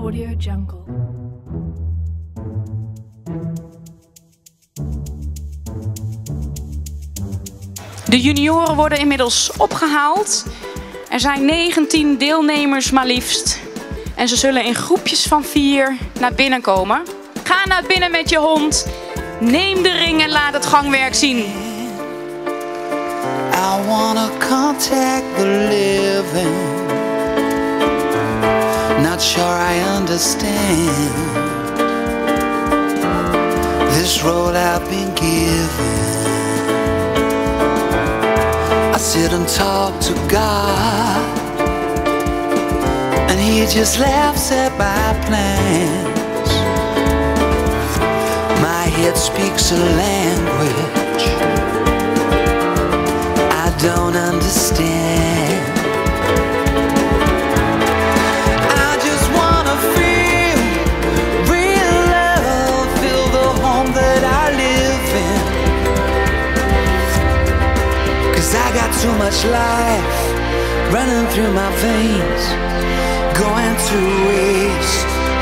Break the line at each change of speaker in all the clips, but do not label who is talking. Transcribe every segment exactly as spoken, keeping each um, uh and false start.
Audio Jungle.
De junioren worden inmiddels opgehaald. Er zijn negentien deelnemers maar liefst. En ze zullen in groepjes van vier naar binnen komen. Ga naar binnen met je hond. Neem de ring en laat het gangwerk zien.
I wanna contact the living. Not sure I understand this road I've been given. I sit and talk to God, and He just laughs at my plans. My head speaks a language I don't understand. I just wanna feel real love, feel the home that I live in. 'Cause I got too much life running through my veins, going to waste.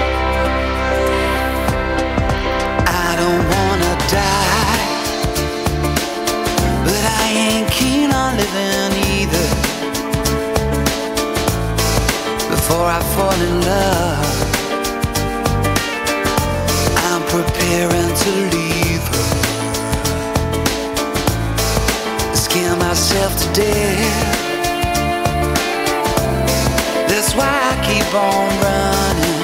I don't wanna die, but I ain't keen on living either. Before I fall in love, I'm preparing to leave her. Scare myself to death. That's why I keep on running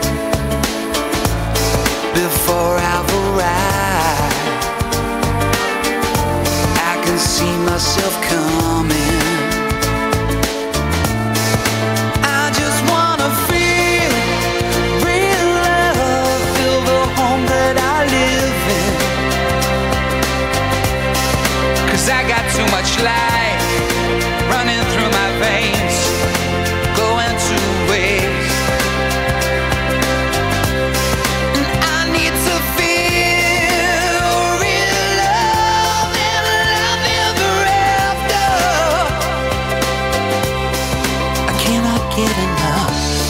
before I've arrived. I can see myself coming. I just wanna feel real love, feel the home that I live in. 'Cause I got too much life running through my veins, going to waste. And I need to feel real love and love ever after. I cannot get enough.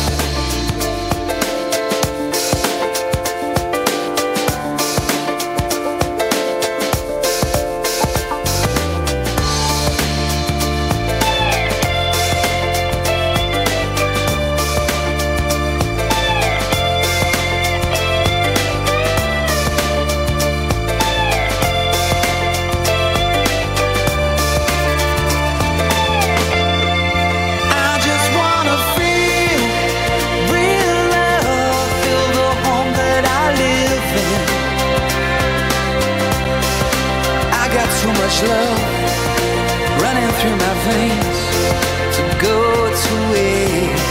Love running through my veins to go to waste.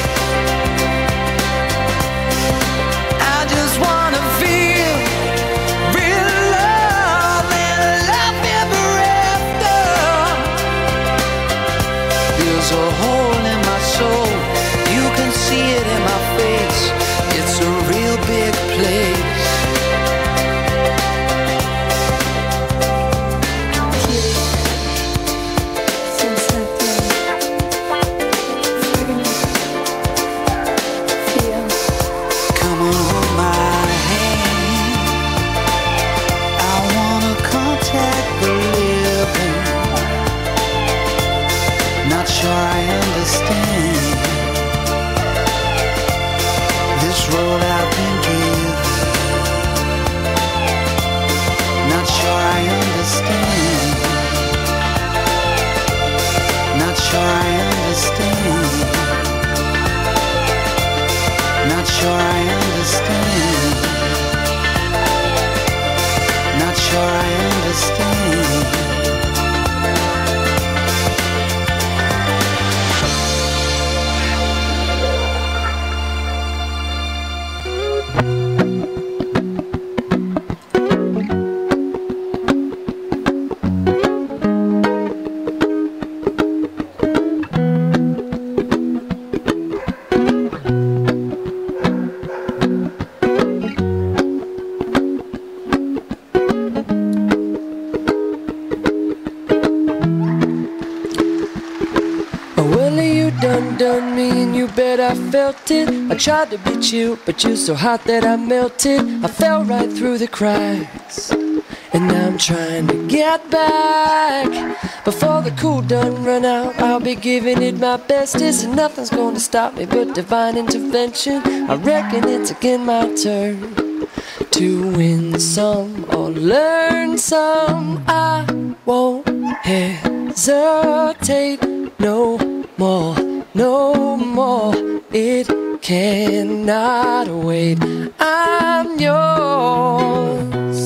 I just wanna feel real love and love ever after. There's a hole in my soul, you can see it in my face. It's a real big place.
felt it. I tried to be chill, but you're so hot that I melted. I fell right through the cracks, and now I'm trying to get back. Before the cool done run out, I'll be giving it my bestest, and nothing's gonna stop me but divine intervention. I reckon it's again my turn to win some or learn some. I won't hesitate no more, no more. It cannot wait. I'm yours.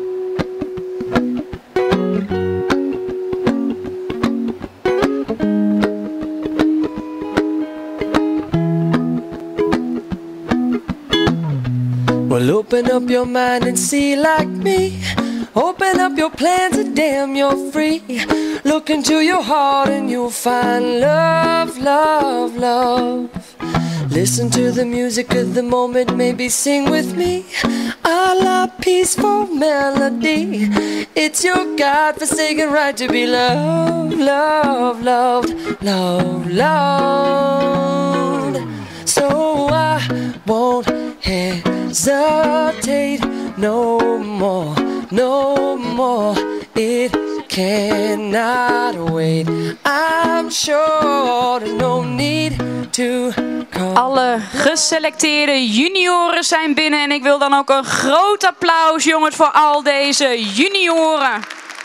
Well, open up your mind and see like me. Open up your plans and damn, you're free. Look into your heart and you'll find love, love, love. Listen to the music of the moment, maybe sing with me. A la peaceful melody. It's your God-forsaken right to be loved, loved, loved, loved, loved. So I won't hesitate no more, no more. It cannot wait. I'm sure there's no need to come.
Alle geselecteerde junioren zijn binnen en ik wil dan ook een groot applaus, jongens, voor al deze junioren.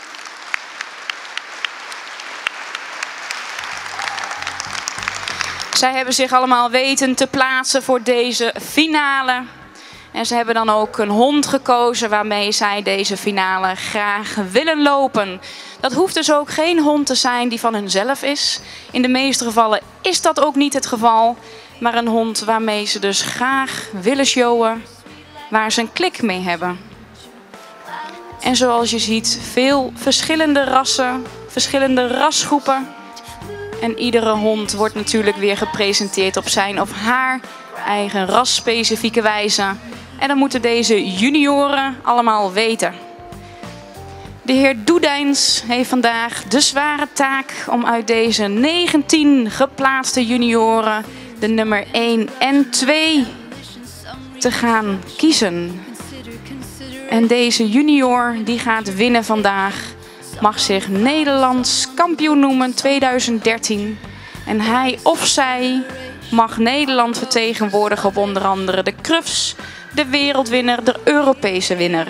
Zij hebben zich allemaal weten te plaatsen voor deze finale. En ze hebben dan ook een hond gekozen waarmee zij deze finale graag willen lopen. Dat hoeft dus ook geen hond te zijn die van hunzelf is. In de meeste gevallen is dat ook niet het geval. Maar een hond waarmee ze dus graag willen showen, waar ze een klik mee hebben. En zoals je ziet, veel verschillende rassen, verschillende rasgroepen. En iedere hond wordt natuurlijk weer gepresenteerd op zijn of haar eigen rasspecifieke wijze. En dat moeten deze junioren allemaal weten. De heer Doedijns heeft vandaag de zware taak om uit deze negentien geplaatste junioren de nummer één en twee te gaan kiezen. En deze junior die gaat winnen vandaag mag zich Nederlands kampioen noemen tweeduizend dertien. En hij of zij mag Nederland vertegenwoordigen op onder andere de Crufts, de wereldwinnaar, de Europese winnaar.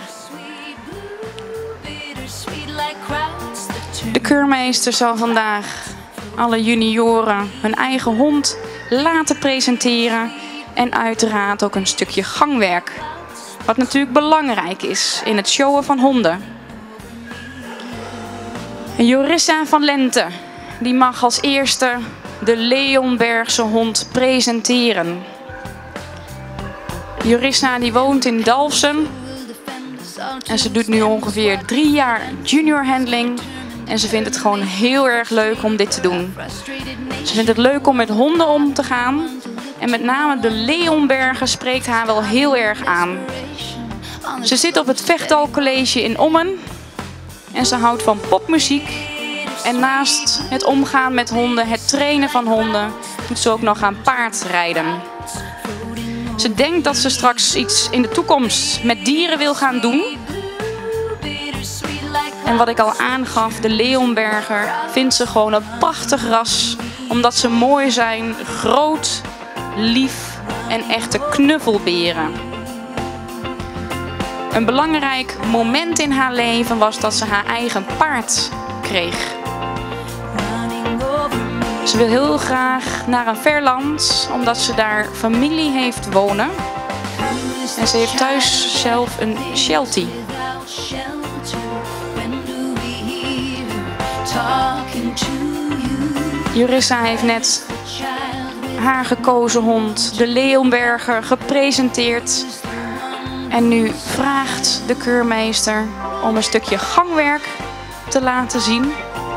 De keurmeester zal vandaag alle junioren hun eigen hond laten presenteren. En uiteraard ook een stukje gangwerk. Wat natuurlijk belangrijk is in het showen van honden. En Jorissa van Lente die mag als eerste de Leonbergse hond presenteren. Jorissa die woont in Dalfsen. En ze doet nu ongeveer drie jaar junior handling. En ze vindt het gewoon heel erg leuk om dit te doen. Ze vindt het leuk om met honden om te gaan. En met name de Leonberger spreekt haar wel heel erg aan. Ze zit op het Vechtal College in Ommen. En ze houdt van popmuziek. En naast het omgaan met honden, het trainen van honden, doet ze ook nog aan paardrijden. Ze denkt dat ze straks iets in de toekomst met dieren wil gaan doen. En wat ik al aangaf, de Leonberger vindt ze gewoon een prachtig ras. Omdat ze mooi zijn, groot, lief en echte knuffelberen. Een belangrijk moment in haar leven was dat ze haar eigen paard kreeg. Ze wil heel graag naar een ver land, omdat ze daar familie heeft wonen. En ze heeft thuis zelf een Sheltie. Jorissa heeft net haar gekozen hond, de Leonberger, gepresenteerd. En nu vraagt de keurmeester om een stukje gangwerk te laten zien.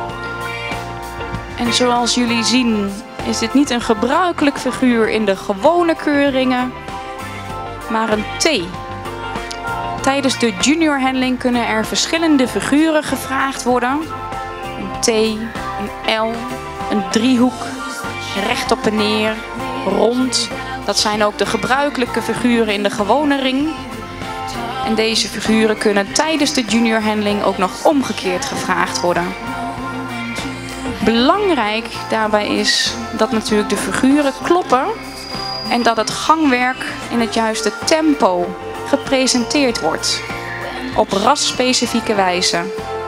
En zoals jullie zien is dit niet een gebruikelijk figuur in de gewone keuringen, maar een T. Tijdens de junior handling kunnen er verschillende figuren gevraagd worden. Een T, een L, een driehoek, rechtop en neer, rond Dat zijn ook de gebruikelijke figuren in de gewone ring. En deze figuren kunnen tijdens de junior handling ook nog omgekeerd gevraagd worden. Belangrijk daarbij is dat natuurlijk de figuren kloppen en dat het gangwerk in het juiste tempo gepresenteerd wordt. Op rasspecifieke wijze.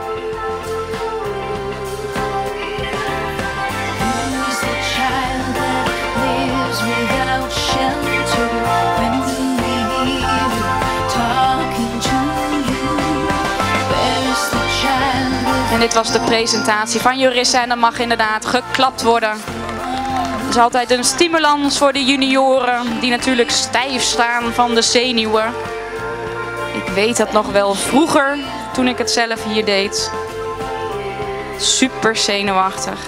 En dit was de presentatie van Jurissa en dan mag inderdaad geklapt worden. Dat is altijd een stimulans voor de junioren die natuurlijk stijf staan van de zenuwen. Ik weet dat nog wel vroeger toen ik het zelf hier deed. Super zenuwachtig.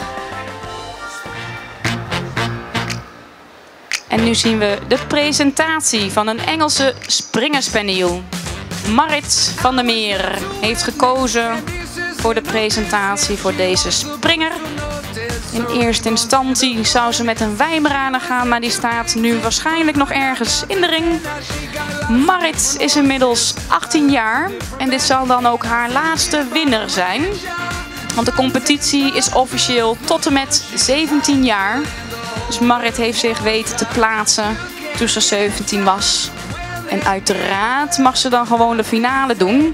En nu zien we de presentatie van een Engelse springerspaniel. Marit van der Meer heeft gekozen voor de presentatie voor deze springer. In eerste instantie zou ze met een Weimaraner gaan, maar die staat nu waarschijnlijk nog ergens in de ring. Marit is inmiddels achttien jaar en dit zal dan ook haar laatste winner zijn. Want de competitie is officieel tot en met zeventien jaar. Dus Marit heeft zich weten te plaatsen toen ze zeventien was. En uiteraard mag ze dan gewoon de finale doen.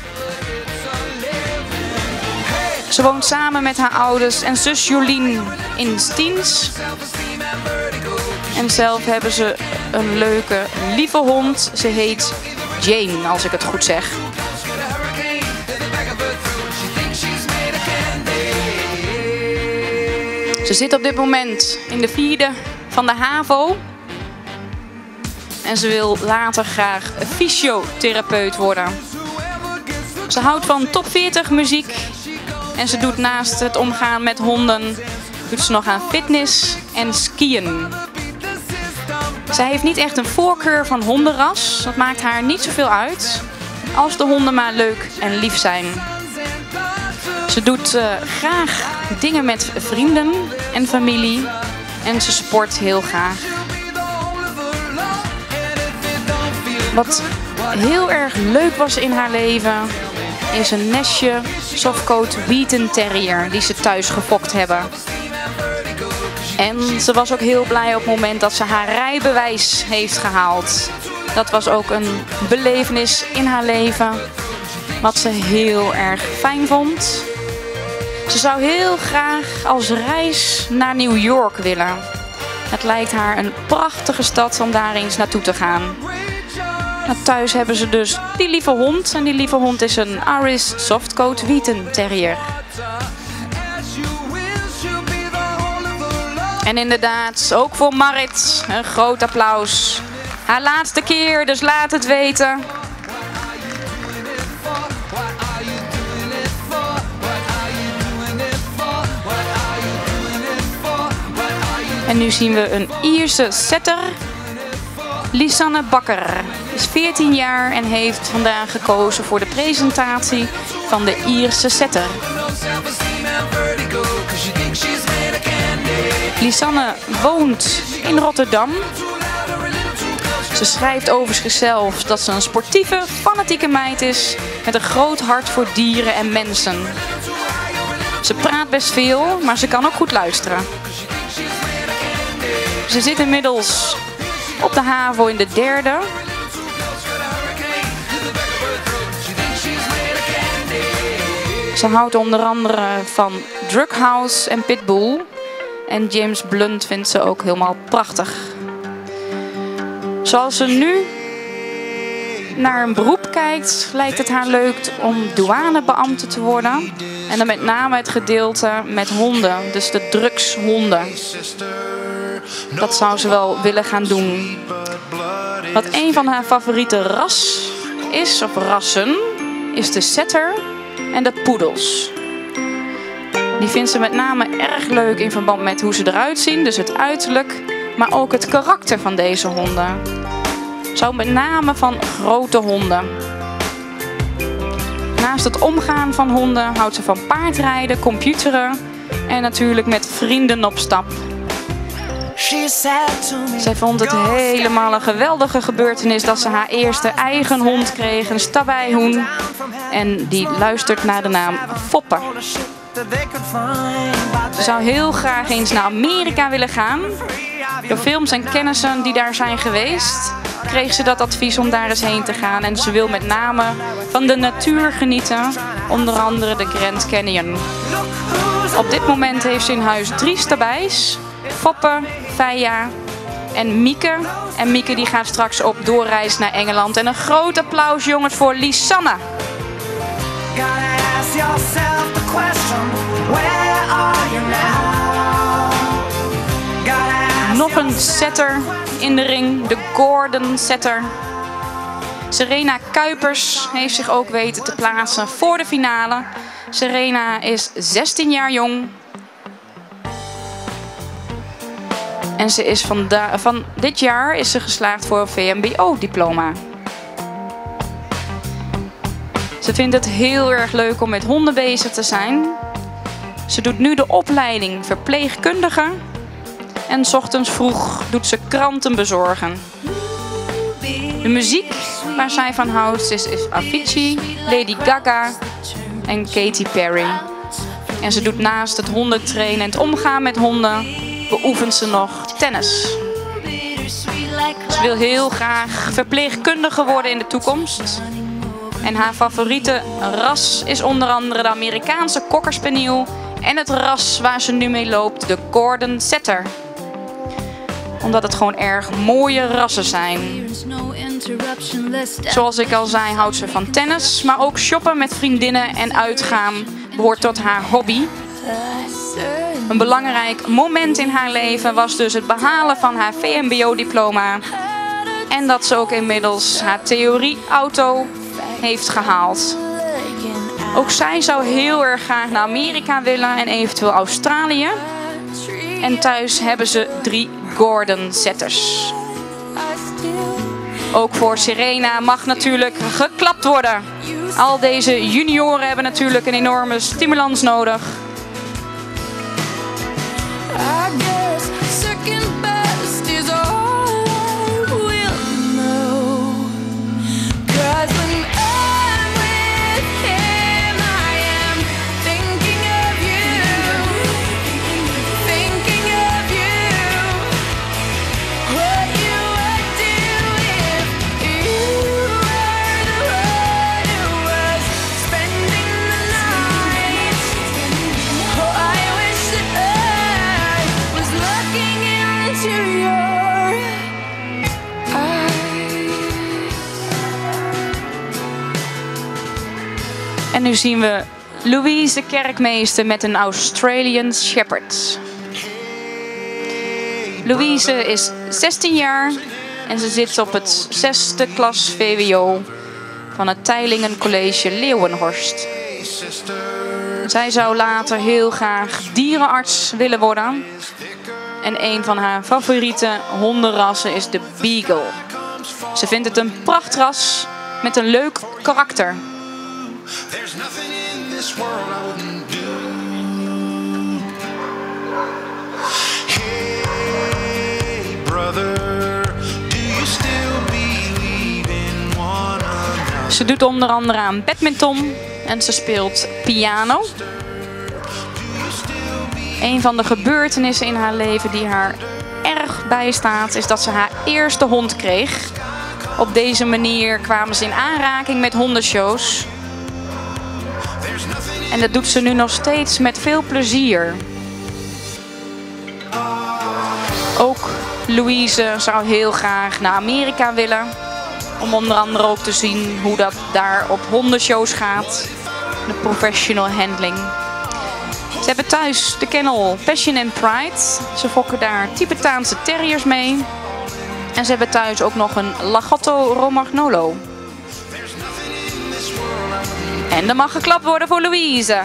Ze woont samen met haar ouders en zus Jolien in Stiens. En zelf hebben ze een leuke, lieve hond. Ze heet Jane, als ik het goed zeg. Ze zit op dit moment in de vierde van de HAVO. En ze wil later graag fysiotherapeut worden. Ze houdt van top veertig muziek. En ze doet naast het omgaan met honden, doet ze nog aan fitness en skiën. Zij heeft niet echt een voorkeur van hondenras. Dat maakt haar niet zoveel uit. Als de honden maar leuk en lief zijn. Ze doet uh, graag dingen met vrienden en familie. En ze sport heel graag. Wat heel erg leuk was in haar leven is een nestje softcoat Wheaten Terrier die ze thuis gefokt hebben. En ze was ook heel blij op het moment dat ze haar rijbewijs heeft gehaald. Dat was ook een belevenis in haar leven wat ze heel erg fijn vond. Ze zou heel graag als reis naar New York willen. Het lijkt haar een prachtige stad om daar eens naartoe te gaan. Nou, thuis hebben ze dus die lieve hond. En die lieve hond is een Irish Softcoat Wheaten Terrier. En inderdaad, ook voor Marit een groot applaus. Haar laatste keer, dus laat het weten. En nu zien we een Ierse setter. Lisanne Bakker is veertien jaar en heeft vandaag gekozen voor de presentatie van de Ierse setter. Lisanne woont in Rotterdam. Ze schrijft over zichzelf dat ze een sportieve, fanatieke meid is met een groot hart voor dieren en mensen. Ze praat best veel, maar ze kan ook goed luisteren. Ze zit inmiddels op de HAVO in de derde. Ze houdt onder andere van Drughouse en Pitbull. En James Blunt vindt ze ook helemaal prachtig. Zoals ze nu naar een beroep kijkt, lijkt het haar leuk om douanebeambte te worden. En dan met name het gedeelte met honden, dus de drugshonden. Dat zou ze wel willen gaan doen. Wat een van haar favoriete ras is, of rassen, is de setter en de poedels. Die vindt ze met name erg leuk in verband met hoe ze eruit zien, dus het uiterlijk, maar ook het karakter van deze honden. Zo met name van grote honden. Naast het omgaan van honden houdt ze van paardrijden, computeren en natuurlijk met vrienden op stap. Zij vond het helemaal een geweldige gebeurtenis dat ze haar eerste eigen hond kreeg, een stabijhoen. En die luistert naar de naam Foppe. Ze zou heel graag eens naar Amerika willen gaan. Door films en kennissen die daar zijn geweest, kreeg ze dat advies om daar eens heen te gaan. En ze wil met name van de natuur genieten, onder andere de Grand Canyon. Op dit moment heeft ze in huis drie stabijs. Foppe, Feia en Mieke. En Mieke die gaat straks op doorreis naar Engeland. En een groot applaus jongens voor Lisanne. Nog een setter in de ring, de Gordon setter. Serena Kuipers heeft zich ook weten te plaatsen voor de finale. Serena is zestien jaar jong. En ze is van, van dit jaar is ze geslaagd voor een V M B O-diploma. Ze vindt het heel erg leuk om met honden bezig te zijn. Ze doet nu de opleiding verpleegkundige. En 's ochtends vroeg doet ze kranten bezorgen. De muziek waar zij van houdt is, is Avicii, Lady Gaga en Katy Perry. En ze doet naast het hondentrainen en het omgaan met honden, beoefent ze nog tennis. Ze wil heel graag verpleegkundige worden in de toekomst. En haar favoriete ras is onder andere de Amerikaanse Cocker Spaniel en het ras waar ze nu mee loopt, de Gordon setter. Omdat het gewoon erg mooie rassen zijn. Zoals ik al zei, houdt ze van tennis, maar ook shoppen met vriendinnen en uitgaan behoort tot haar hobby. Een belangrijk moment in haar leven was dus het behalen van haar V M B O-diploma. En dat ze ook inmiddels haar theorie-auto heeft gehaald. Ook zij zou heel erg graag naar Amerika willen en eventueel Australië. En thuis hebben ze drie Gordon setters. Ook voor Serena mag natuurlijk geklapt worden. Al deze junioren hebben natuurlijk een enorme stimulans nodig. En nu zien we Louise Kerkmeester met een Australian Shepherd. Louise is zestien jaar en ze zit op het zesde klas V W O van het Teylingen College Leeuwenhorst. Zij zou later heel graag dierenarts willen worden. En een van haar favoriete hondenrassen is de Beagle. Ze vindt het een prachtras met een leuk karakter. There's nothing in this world I wouldn't do. Hey brother, do you still believe in one another? Ze doet onder andere aan badminton en ze speelt piano. Een van de gebeurtenissen in haar leven die haar erg bijstaat is dat ze haar eerste hond kreeg. Op deze manier kwamen ze in aanraking met hondenshows. En dat doet ze nu nog steeds met veel plezier. Ook Louise zou heel graag naar Amerika willen. Om onder andere ook te zien hoe dat daar op hondenshows gaat. De professional handling. Ze hebben thuis de kennel Passion and Pride. Ze fokken daar Tibetaanse terriers mee. En ze hebben thuis ook nog een Lagotto Romagnolo. En er mag geklapt worden voor Louise.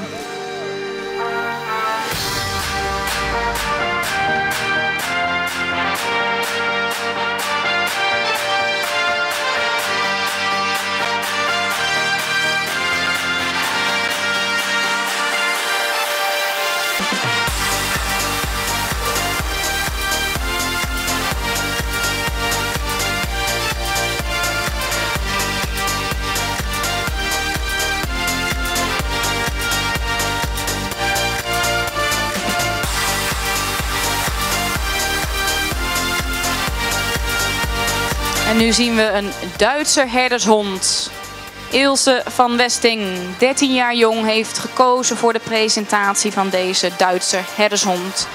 En nu zien we een Duitse herdershond. Ilse van Westing, dertien jaar jong, heeft gekozen voor de presentatie van deze Duitse herdershond.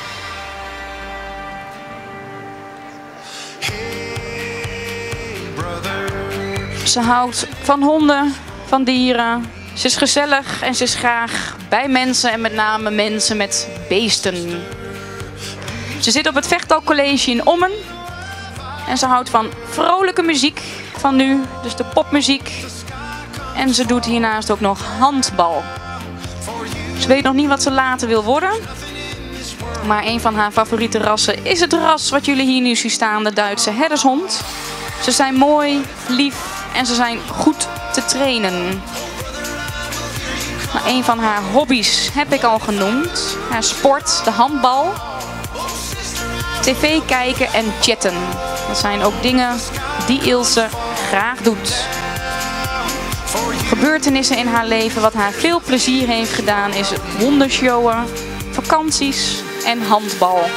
Ze houdt van honden, van dieren. Ze is gezellig en ze is graag bij mensen en met name mensen met beesten. Ze zit op het Vechtdal College in Ommen. En ze houdt van vrolijke muziek van nu, dus de popmuziek. En ze doet hiernaast ook nog handbal. Ze weet nog niet wat ze later wil worden. Maar een van haar favoriete rassen is het ras wat jullie hier nu zien staan, de Duitse herdershond. Ze zijn mooi, lief en ze zijn goed te trainen. Maar een van haar hobby's heb ik al genoemd. Haar sport, de handbal. tv kijken en chatten. Dat zijn ook dingen die Ilse graag doet. Gebeurtenissen in haar leven wat haar veel plezier heeft gedaan is hondenshowen, vakanties en handbal.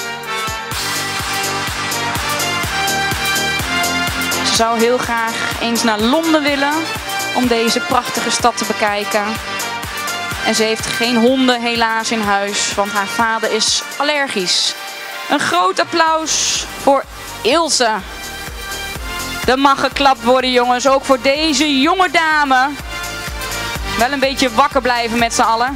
Ze zou heel graag eens naar Londen willen om deze prachtige stad te bekijken. En ze heeft geen honden helaas in huis, want haar vader is allergisch. Een groot applaus voor Ilse. Er mag geklapt worden, jongens, ook voor deze jonge dame. Wel een beetje wakker blijven met z'n allen.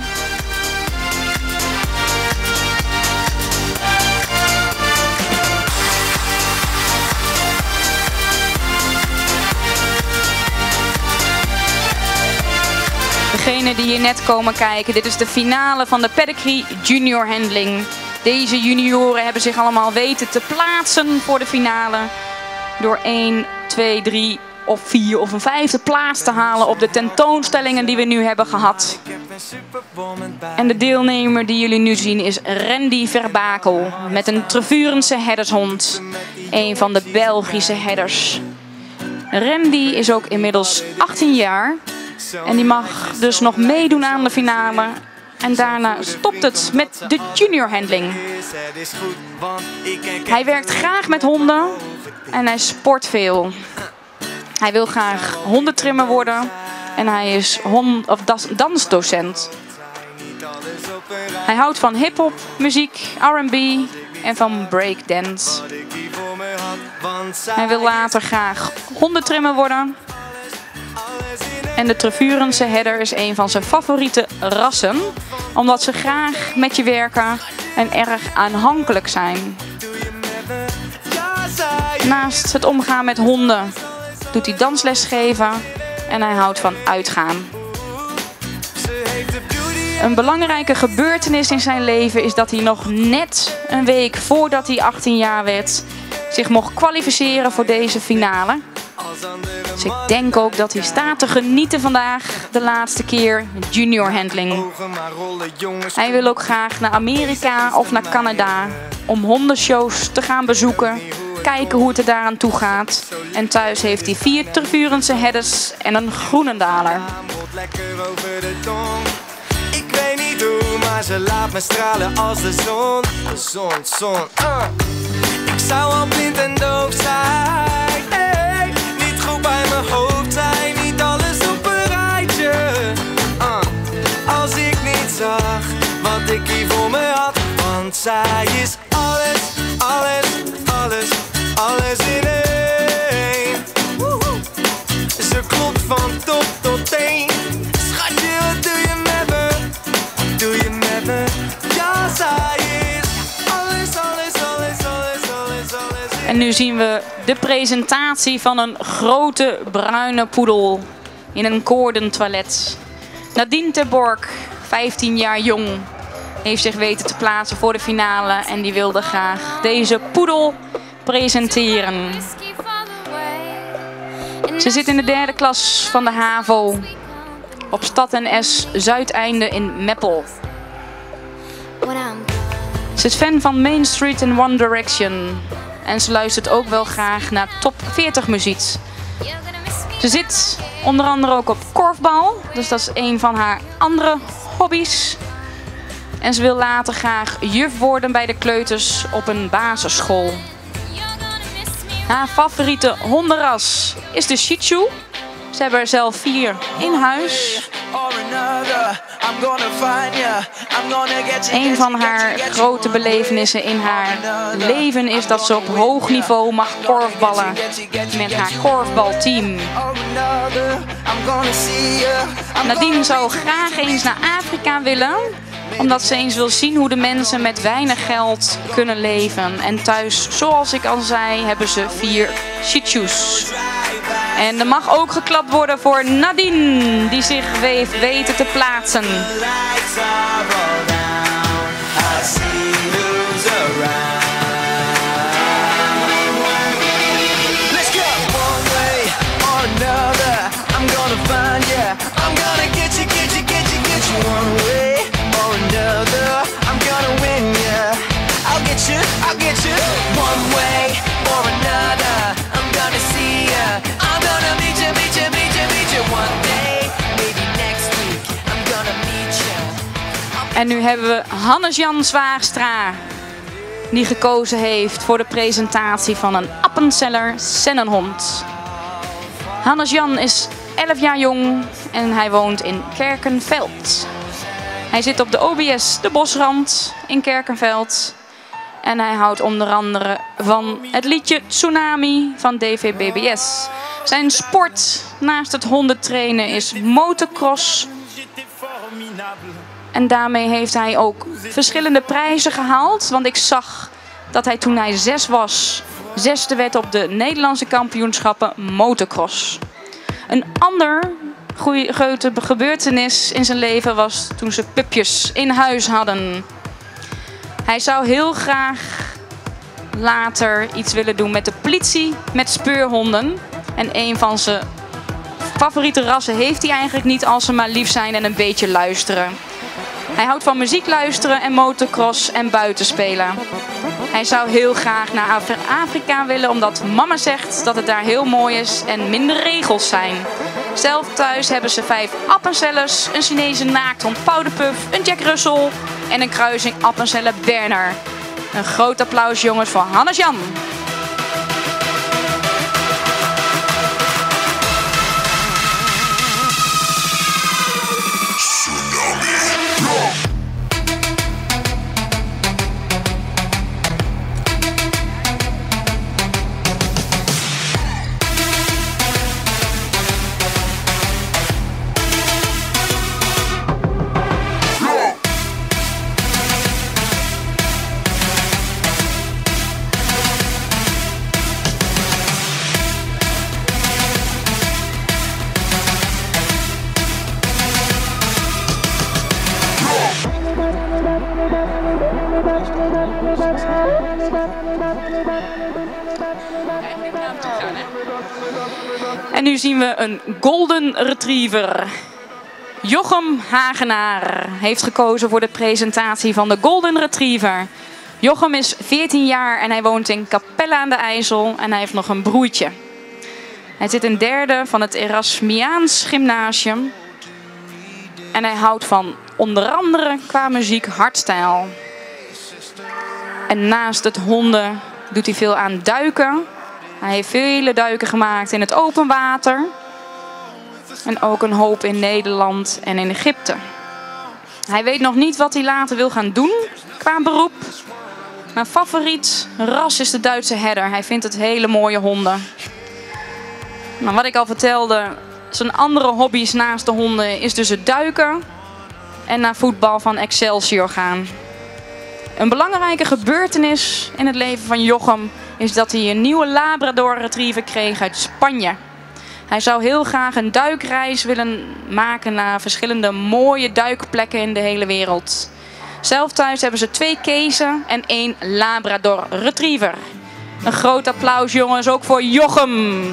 Degenen die hier net komen kijken, dit is de finale van de Pedigree Junior Handling. Deze junioren hebben zich allemaal weten te plaatsen voor de finale. Door één, twee, drie of vier of een vijfde plaats te halen op de tentoonstellingen die we nu hebben gehad. En de deelnemer die jullie nu zien is Randy Verbakel met een Trevurense herdershond. Een van de Belgische herders. Randy is ook inmiddels achttien jaar en die mag dus nog meedoen aan de finale. En daarna stopt het met de junior handling. Hij werkt graag met honden en hij sport veel. Hij wil graag hondentrimmer worden en hij is hond- of das- dansdocent. Hij houdt van hip-hop, muziek, R en B en van breakdance. Hij wil later graag hondentrimmer worden. En de Trevurense herder is een van zijn favoriete rassen, omdat ze graag met je werken en erg aanhankelijk zijn. Naast het omgaan met honden doet hij dansles geven en hij houdt van uitgaan. Een belangrijke gebeurtenis in zijn leven is dat hij nog net een week voordat hij achttien jaar werd zich mocht kwalificeren voor deze finale. Dus ik denk ook dat hij staat te genieten vandaag, de laatste keer junior handling. Hij wil ook graag naar Amerika of naar Canada om hondenshows te gaan bezoeken, kijken hoe het er daaraan toe gaat. En thuis heeft hij vier Trevurense herders en een Groenendaler.
Ik weet niet hoe, maar ze laat me stralen als de zon. Zon, zon, uh. Ik zou al blind en doof zijn, hey. Niet goed bij mijn hoofd zijn, niet alles op een rijtje, uh. Als ik niet zag wat ik hier voor me had. Want zij is alles, alles, alles, alles in één. Woehoe. Ze klopt van top tot teen. Schatje, wat doe je met me? Doe je met me? Ja, zij is alles, alles, alles, alles, alles, alles.
En nu zien we de presentatie van een grote bruine poedel in een koorden toilet. Nadine ter Bork, vijftien jaar jong, heeft zich weten te plaatsen voor de finale en die wilde graag deze poedel presenteren. Ze zit in de derde klas van de HAVO op Stad N S Zuideinde in Meppel. Ze is fan van Main Street en One Direction en ze luistert ook wel graag naar top veertig muziek. Ze zit onder andere ook op korfbal, dus dat is een van haar andere hobby's. En ze wil later graag juf worden bij de kleuters op een basisschool. Haar favoriete hondenras is de Shih Tzu. Ze hebben er zelf vier in huis. Een van haar grote belevenissen in haar leven is dat ze op hoog niveau mag korfballen met haar korfbalteam. Nadine zou graag eens naar Afrika willen, omdat ze eens wil zien hoe de mensen met weinig geld kunnen leven. En thuis, zoals ik al zei, hebben ze vier Shih Tzus. En er mag ook geklapt worden voor Nadine, die zich heeft weten te plaatsen.
I'll get you one way or another. I'm gonna see ya. I'm gonna meet you, meet you, meet you, meet you one day. Maybe next week. I'm gonna meet you.
En nu hebben we Hannes-Jan Zwaagstra, die gekozen heeft voor de presentatie van een Appenzeller Sennenhond. Hannes-Jan is elf jaar jong en hij woont in Kerkenveld. Hij zit op de O B S De Bosrand in Kerkenveld. En hij houdt onder andere van het liedje Tsunami van D V B B S. Zijn sport naast het hondentrainen is motocross. En daarmee heeft hij ook verschillende prijzen gehaald. Want ik zag dat hij toen hij zes was, zesde werd op de Nederlandse kampioenschappen motocross. Een ander goeie, grote gebeurtenis in zijn leven was toen ze pupjes in huis hadden. Hij zou heel graag later iets willen doen met de politie, met speurhonden. En een van zijn favoriete rassen heeft hij eigenlijk niet, als ze maar lief zijn en een beetje luisteren. Hij houdt van muziek luisteren en motocross en buitenspelen. Hij zou heel graag naar Afrika willen, omdat mama zegt dat het daar heel mooi is en minder regels zijn. Zelf thuis hebben ze vijf Appenzellers, een Chinese naakthond Powderpuff, een Jack Russell en een kruising Appenzeller Berner. Een groot applaus jongens voor Hannes-Jan. En nu zien we een Golden Retriever. Jochem Hagenaar heeft gekozen voor de presentatie van de Golden Retriever. Jochem is veertien jaar en hij woont in Capelle aan de IJssel en hij heeft nog een broertje. Hij zit in derde van het Erasmiaans Gymnasium. En hij houdt van onder andere qua muziek hardstyle. En naast het honden doet hij veel aan duiken. Hij heeft vele duiken gemaakt in het open water. En ook een hoop in Nederland en in Egypte. Hij weet nog niet wat hij later wil gaan doen qua beroep. Mijn favoriet ras is de Duitse herder. Hij vindt het hele mooie honden. Maar wat ik al vertelde, zijn andere hobby's naast de honden is dus het duiken en naar voetbal van Excelsior gaan. Een belangrijke gebeurtenis in het leven van Jochem is dat hij een nieuwe Labrador Retriever kreeg uit Spanje. Hij zou heel graag een duikreis willen maken naar verschillende mooie duikplekken in de hele wereld. Zelf thuis hebben ze twee kezen en één Labrador Retriever. Een groot applaus jongens, ook voor Jochem.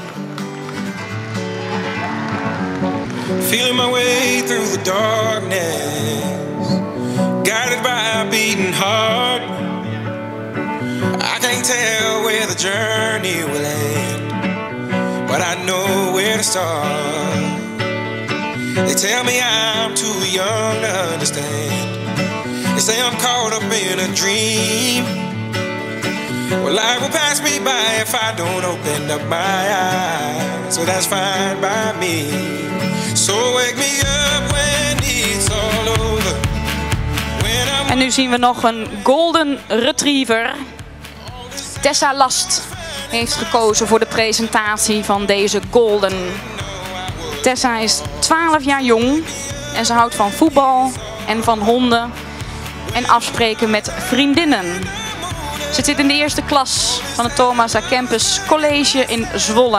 Feeling my way through the darkness, guided by a beating heart. I can't tell where the journey will end, but I know where to start. They tell me I'm too young to understand. They say I'm caught up in a dream, Well, life will pass me by if I don't open up my eyes. So that's fine by me. So wake me up when it's all over. When I'm
En nu zien we nog een golden retriever. Tessa Last heeft gekozen voor de presentatie van deze golden. Tessa is twaalf jaar jong en ze houdt van voetbal en van honden en afspreken met vriendinnen. Ze zit in de eerste klas van het Thomas A. Kempis College in Zwolle.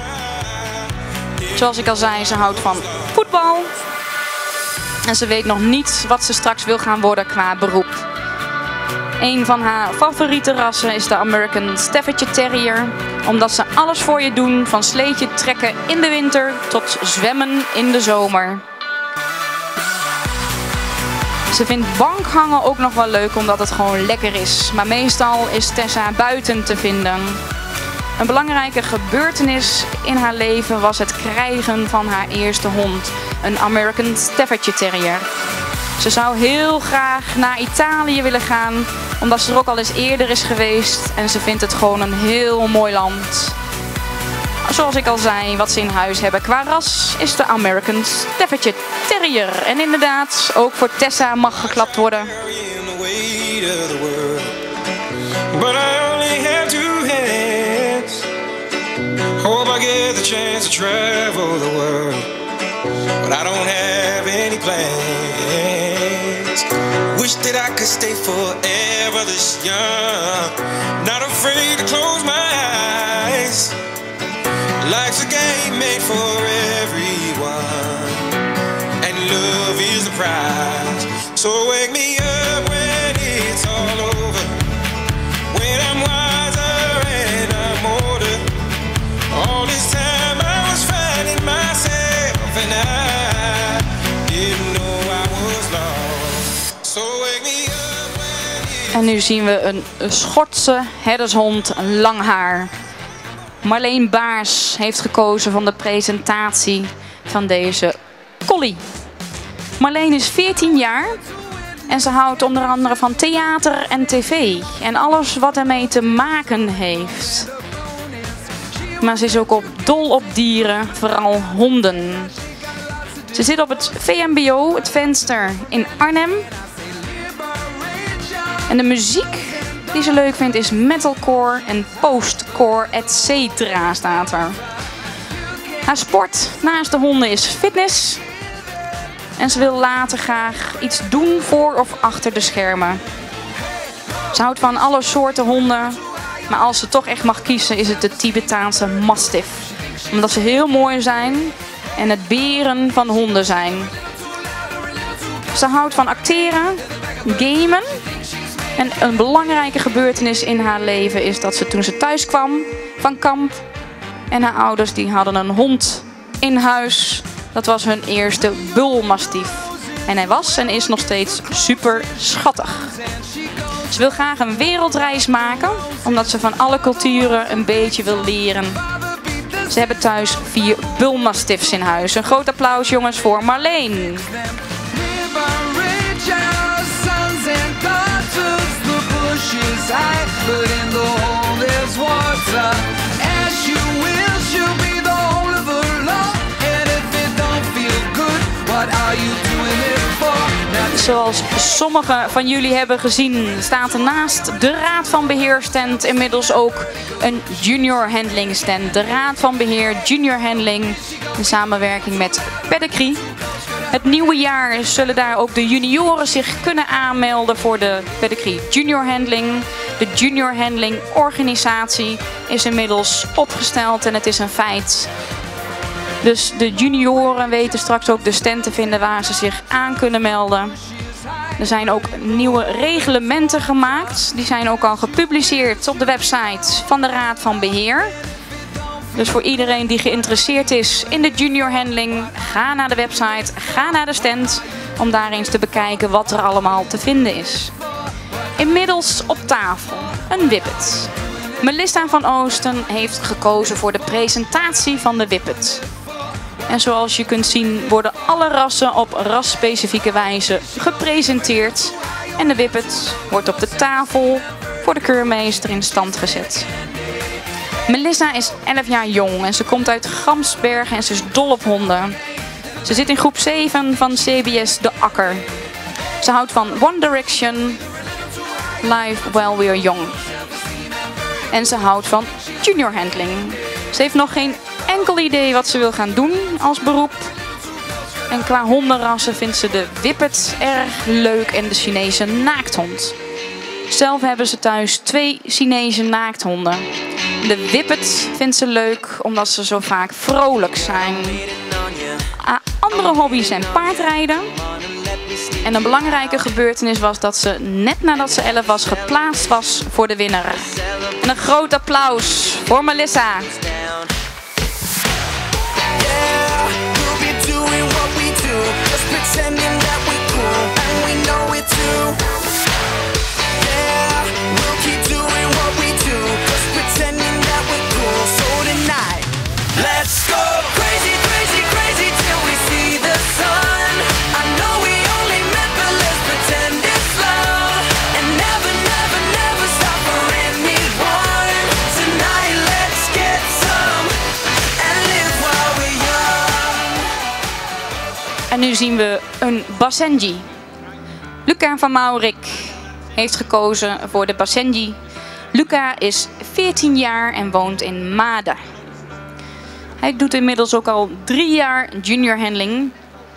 Zoals ik al zei, ze houdt van voetbal. En ze weet nog niet wat ze straks wil gaan worden qua beroep. Een van haar favoriete rassen is de American Staffordshire Terrier. Omdat ze alles voor je doen, van sleetje trekken in de winter tot zwemmen in de zomer. Ze vindt bankhangen ook nog wel leuk omdat het gewoon lekker is. Maar meestal is Tessa buiten te vinden. Een belangrijke gebeurtenis in haar leven was het krijgen van haar eerste hond. Een American Staffordshire Terrier. Ze zou heel graag naar Italië willen gaan, omdat ze er ook al eens eerder is geweest. En ze vindt het gewoon een heel mooi land. Zoals ik al zei, wat ze in huis hebben qua ras is de American Staffordshire Terrier. En inderdaad, ook voor Tessa mag geklapt worden.
But I only have two hands. Hope I get the chance to travel the world. But I don't have any plans. Wish that I could stay forever this young. Not afraid to close my eyes. Life's a game made for everyone. And love is the prize. So wake me up when it's all over. When I'm wiser and I'm older. All this time I was finding myself and I didn't know I was lost. So wake me up when it's...
En nu zien we een Schotse herdershond, lang haar. Marleen Baars heeft gekozen van de presentatie van deze collie. Marleen is veertien jaar en ze houdt onder andere van theater en tv. En alles wat ermee te maken heeft. Maar ze is ook op dol op dieren, vooral honden. Ze zit op het V M B O, het Venster in Arnhem. En de muziek die ze leuk vindt is metalcore en postcore, et cetera staat er. Haar sport naast de honden is fitness. En ze wil later graag iets doen voor of achter de schermen. Ze houdt van alle soorten honden. Maar als ze toch echt mag kiezen is het de Tibetaanse Mastiff. Omdat ze heel mooi zijn en het beren van honden zijn. Ze houdt van acteren, gamen. En een belangrijke gebeurtenis in haar leven is dat ze toen ze thuis kwam van kamp. En haar ouders die hadden een hond in huis. Dat was hun eerste bulmastief. En hij was en is nog steeds super schattig. Ze wil graag een wereldreis maken, omdat ze van alle culturen een beetje wil leren. Ze hebben thuis vier bulmastiffs in huis. Een groot applaus jongens voor Marleen. Zoals sommigen van jullie hebben gezien, staat er naast de Raad van Beheer stand inmiddels ook een junior handling stand. De Raad van Beheer Junior Handling in samenwerking met Pedigree. Het nieuwe jaar zullen daar ook de junioren zich kunnen aanmelden voor de Pedigree Junior Handling. De Junior Handling organisatie is inmiddels opgesteld en het is een feit. Dus de junioren weten straks ook de stand te vinden waar ze zich aan kunnen melden. Er zijn ook nieuwe reglementen gemaakt. Die zijn ook al gepubliceerd op de website van de Raad van Beheer. Dus voor iedereen die geïnteresseerd is in de junior handling, ga naar de website, ga naar de stand om daar eens te bekijken wat er allemaal te vinden is. Inmiddels op tafel een Whippet. Melissa van Oosten heeft gekozen voor de presentatie van de Whippet. En zoals je kunt zien worden alle rassen op rasspecifieke wijze gepresenteerd. En de Whippet wordt op de tafel voor voor de keurmeester in stand gezet. Melissa is elf jaar jong en ze komt uit Gramsbergen en ze is dol op honden. Ze zit in groep zeven van C B S De Akker. Ze houdt van One Direction, Live While We Are Young. En ze houdt van junior handling. Ze heeft nog geen enkel idee wat ze wil gaan doen als beroep. En qua hondenrassen vindt ze de Whippet erg leuk en de Chinese naakthond. Zelf hebben ze thuis twee Chinese naakthonden. De Whippet vindt ze leuk omdat ze zo vaak vrolijk zijn. Andere hobby's zijn paardrijden. En een belangrijke gebeurtenis was dat ze net nadat ze elf was geplaatst was voor de winnaar. En een groot applaus voor Melissa.
Let's go crazy, crazy, crazy till we see the sun. I know we only met, but let's pretend it's love. And never, never, never stop for anyone. Tonight let's get some and live while we're young.
En nu zien we een Basenji. Luca van Maurik heeft gekozen voor de Basenji. Luca is veertien jaar en woont in Maden. Hij doet inmiddels ook al drie jaar junior handling.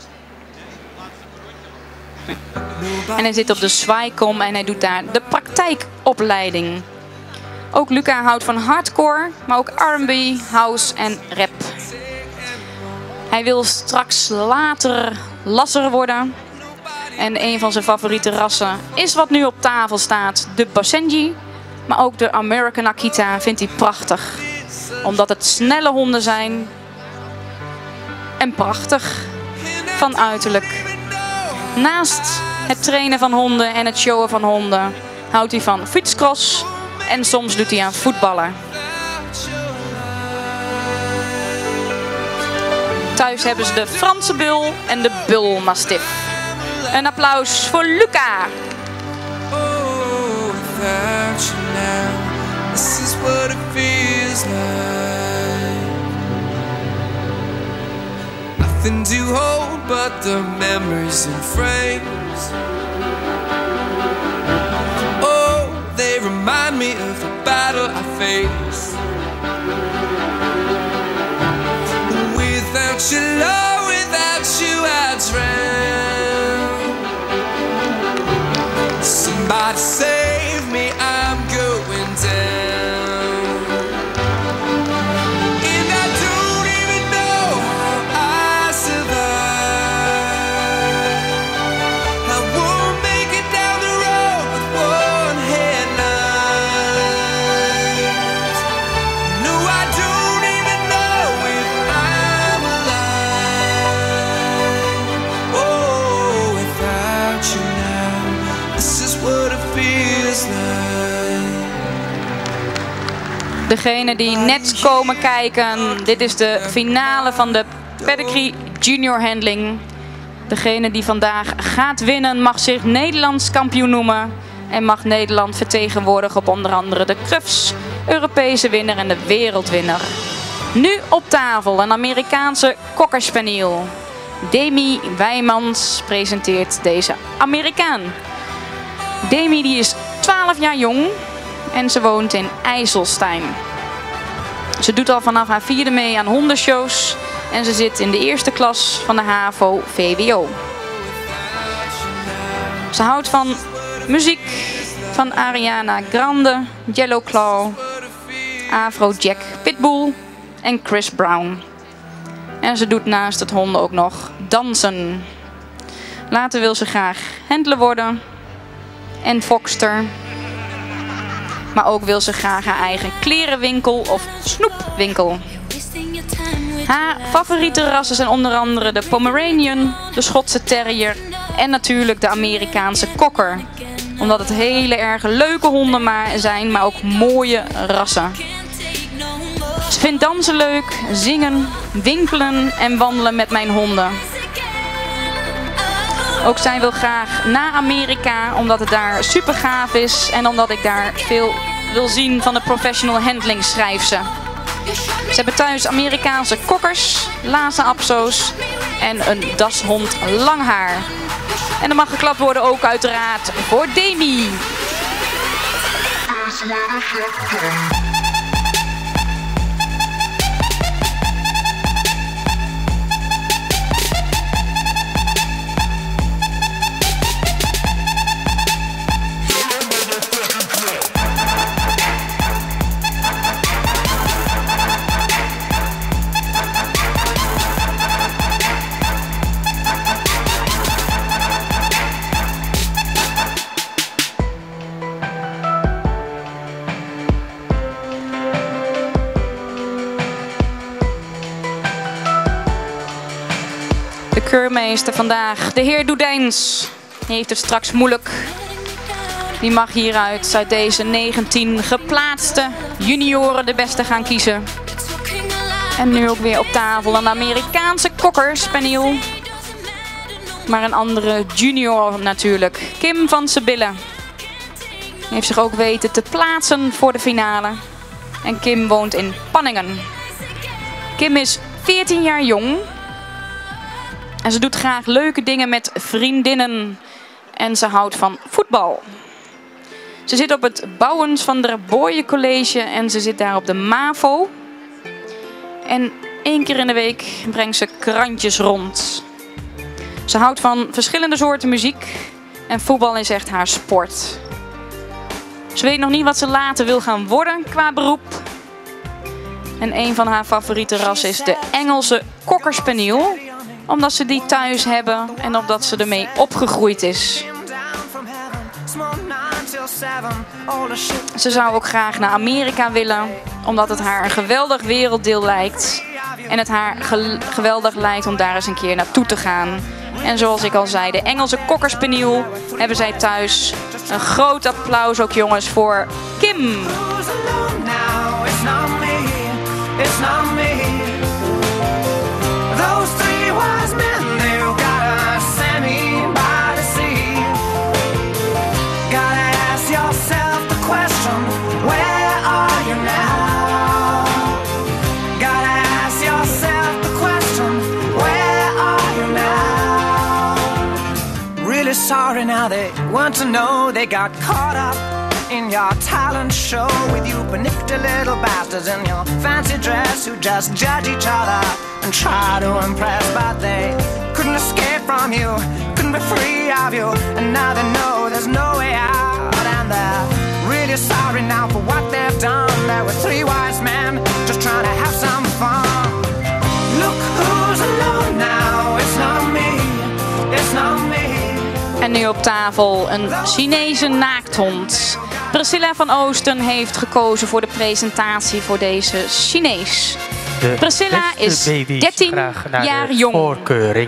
En hij zit op de Zwaaicom en hij doet daar de praktijkopleiding. Ook Luca houdt van hardcore, maar ook R en B, house en rap. Hij wil straks later lasser worden. En een van zijn favoriete rassen is wat nu op tafel staat, de Basenji. Maar ook de American Akita vindt hij prachtig. Omdat het snelle honden zijn. En prachtig van uiterlijk. Naast het trainen van honden en het showen van honden houdt hij van fietscross. En soms doet hij aan voetballen. Thuis hebben ze de Franse bul en de bulmastiff. Een applaus voor Luca.
This is what it feels like. Nothing to hold but the memories and frames. Oh, they remind me of the battle I faced. Without your love, without you I drown. Somebody save me, I'm going down.
Degene die net komen kijken, dit is de finale van de Pedigree Junior Handling. Degene die vandaag gaat winnen mag zich Nederlands kampioen noemen. En mag Nederland vertegenwoordigen op onder andere de Crufts, Europese winnaar en de wereldwinnaar. Nu op tafel een Amerikaanse Cocker Spaniel. Demi Wijmans presenteert deze Amerikaan. Demi die is twaalf jaar jong. En ze woont in IJsselstein. Ze doet al vanaf haar vierde mee aan hondenshows. En ze zit in de eerste klas van de HAVO V W O. Ze houdt van muziek van Ariana Grande, Yellow Claw, Afrojack Pitbull en Chris Brown. En ze doet naast het honden ook nog dansen. Later wil ze graag handler worden en fokster. Maar ook wil ze graag haar eigen klerenwinkel of snoepwinkel. Haar favoriete rassen zijn onder andere de Pomeranian, de Schotse Terrier en natuurlijk de Amerikaanse Cocker. Omdat het hele erg leuke honden maar zijn, maar ook mooie rassen. Ze vindt dansen leuk, zingen, winkelen en wandelen met mijn honden. Ook zij wil graag naar Amerika, omdat het daar super gaaf is. En omdat ik daar veel wil zien van de professional handling, schrijft ze. Ze hebben thuis Amerikaanse kokkers, Lhasa-apso's en een dashond lang haar. En er mag geklapt worden ook uiteraard voor Demi. Keurmeester vandaag, de heer Doedijns, die heeft het straks moeilijk. Die mag hieruit uit deze negentien geplaatste junioren de beste gaan kiezen. En nu ook weer op tafel een Amerikaanse kokker, Spaniel. Maar een andere junior natuurlijk, Kim van Sibylle. Die heeft zich ook weten te plaatsen voor de finale. En Kim woont in Panningen. Kim is veertien jaar jong. En ze doet graag leuke dingen met vriendinnen. En ze houdt van voetbal. Ze zit op het Bouwens van der Boye College en ze zit daar op de MAVO. En één keer in de week brengt ze krantjes rond. Ze houdt van verschillende soorten muziek. En voetbal is echt haar sport. Ze weet nog niet wat ze later wil gaan worden qua beroep. En een van haar favoriete rassen is de Engelse kokkerspaniel. Omdat ze die thuis hebben en omdat ze ermee opgegroeid is. Ze zou ook graag naar Amerika willen, omdat het haar een geweldig werelddeel lijkt. En het haar ge geweldig lijkt om daar eens een keer naartoe te gaan. En zoals ik al zei, de Engelse kokkerspaniel hebben zij thuis. Een groot applaus ook jongens voor Kim.
Sorry now they want to know they got caught up in your talent show with you panicked little bastards in your fancy dress who just judge each other and try to impress, but they couldn't escape from you, couldn't be free of you, and now they know there's no way out, and they're really sorry now for what they've done. There were three wise men just trying to have some fun. Look who's alone now, it's not me, it's not me.
En nu op tafel een Chinese naakhond. Priscilla van Oosten heeft gekozen voor de presentatie voor deze Chinees.
De
Priscilla is dertien jaar jong.
Voorkeuring.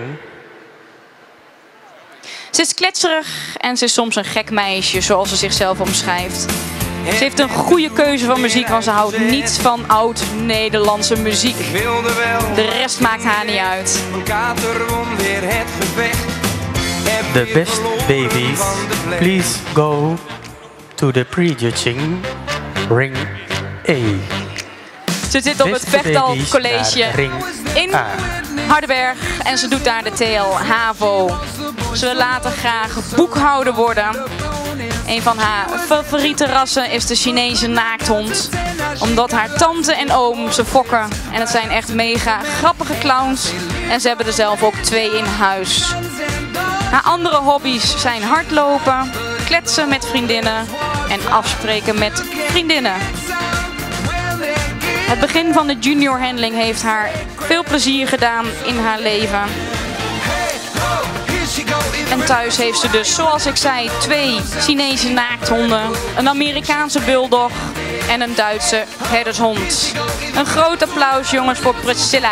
Ze is kletserig en ze is soms een gek meisje, zoals ze zichzelf omschrijft. Ze heeft een goede keuze van muziek, want ze houdt niet van oud-Nederlandse muziek. De rest maakt haar niet uit.
The best babies, please go to the prejudging ring A.
Ze zit op het Vechtal College in Hardenberg en ze doet daar de T L HAVO. Ze wil later graag boekhouder worden. Een van haar favoriete rassen is de Chinese naakhond. Omdat haar tante en oom ze fokken. En het zijn echt mega grappige clowns. En ze hebben er zelf ook twee in huis. Haar andere hobby's zijn hardlopen, kletsen met vriendinnen en afspreken met vriendinnen. Het begin van de junior handling heeft haar veel plezier gedaan in haar leven. En thuis heeft ze dus, zoals ik zei, twee Chinese naakthonden, een Amerikaanse bulldog en een Duitse herdershond. Een groot applaus jongens voor Priscilla.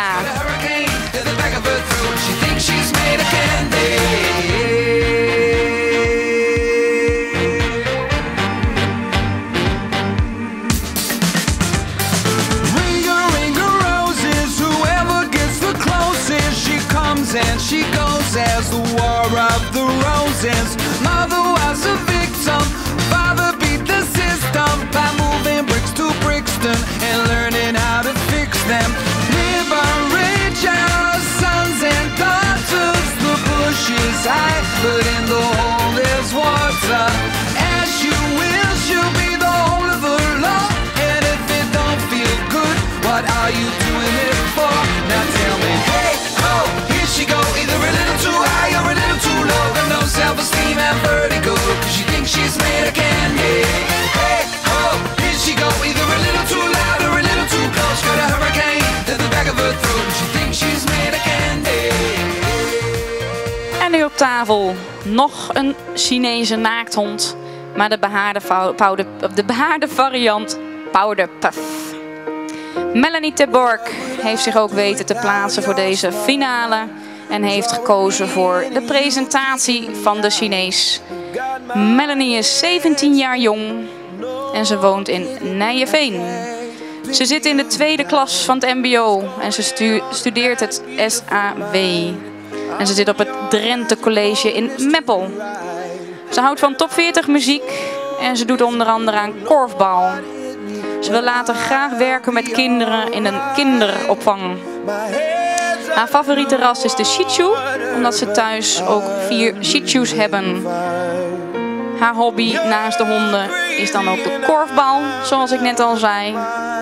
And she goes as the war of the nonsense. Mother was a victim, father beat the system by moving bricks to Brixton and learning how to fix them. Liberate your sons and daughters. The bush is high, but in the hole there's water. As you wish you'll be the whole of the law, and if it don't feel good, what are you doing it for? Now tell me, hey, oh, here she go, either a little too high or a little too low. Got no self-esteem and vertigo, cause she thinks she's made of candy. Hey, oh, here she go, either a little too loud or a little too close. Got a hurricane to the back of her throat, she thinks she's made of candy.
En nu op tafel nog een Chinese naakthond, maar de behaarde, powder, de behaarde variant Powder Puff. Melanie Terborg heeft zich ook weten te plaatsen voor deze finale en heeft gekozen voor de presentatie van de Chinees. Melanie is zeventien jaar jong en ze woont in Nijeveen. Ze zit in de tweede klas van het M B O en ze stu studeert het S A W. En ze zit op het Drenthe College in Meppel. Ze houdt van top veertig muziek en ze doet onder andere aan korfbal. Ze wil later graag werken met kinderen in een kinderopvang. Haar favoriete ras is de Shih Tzu, omdat ze thuis ook vier Shih Tzus hebben. Haar hobby naast de honden is dan ook de korfbal, zoals ik net al zei.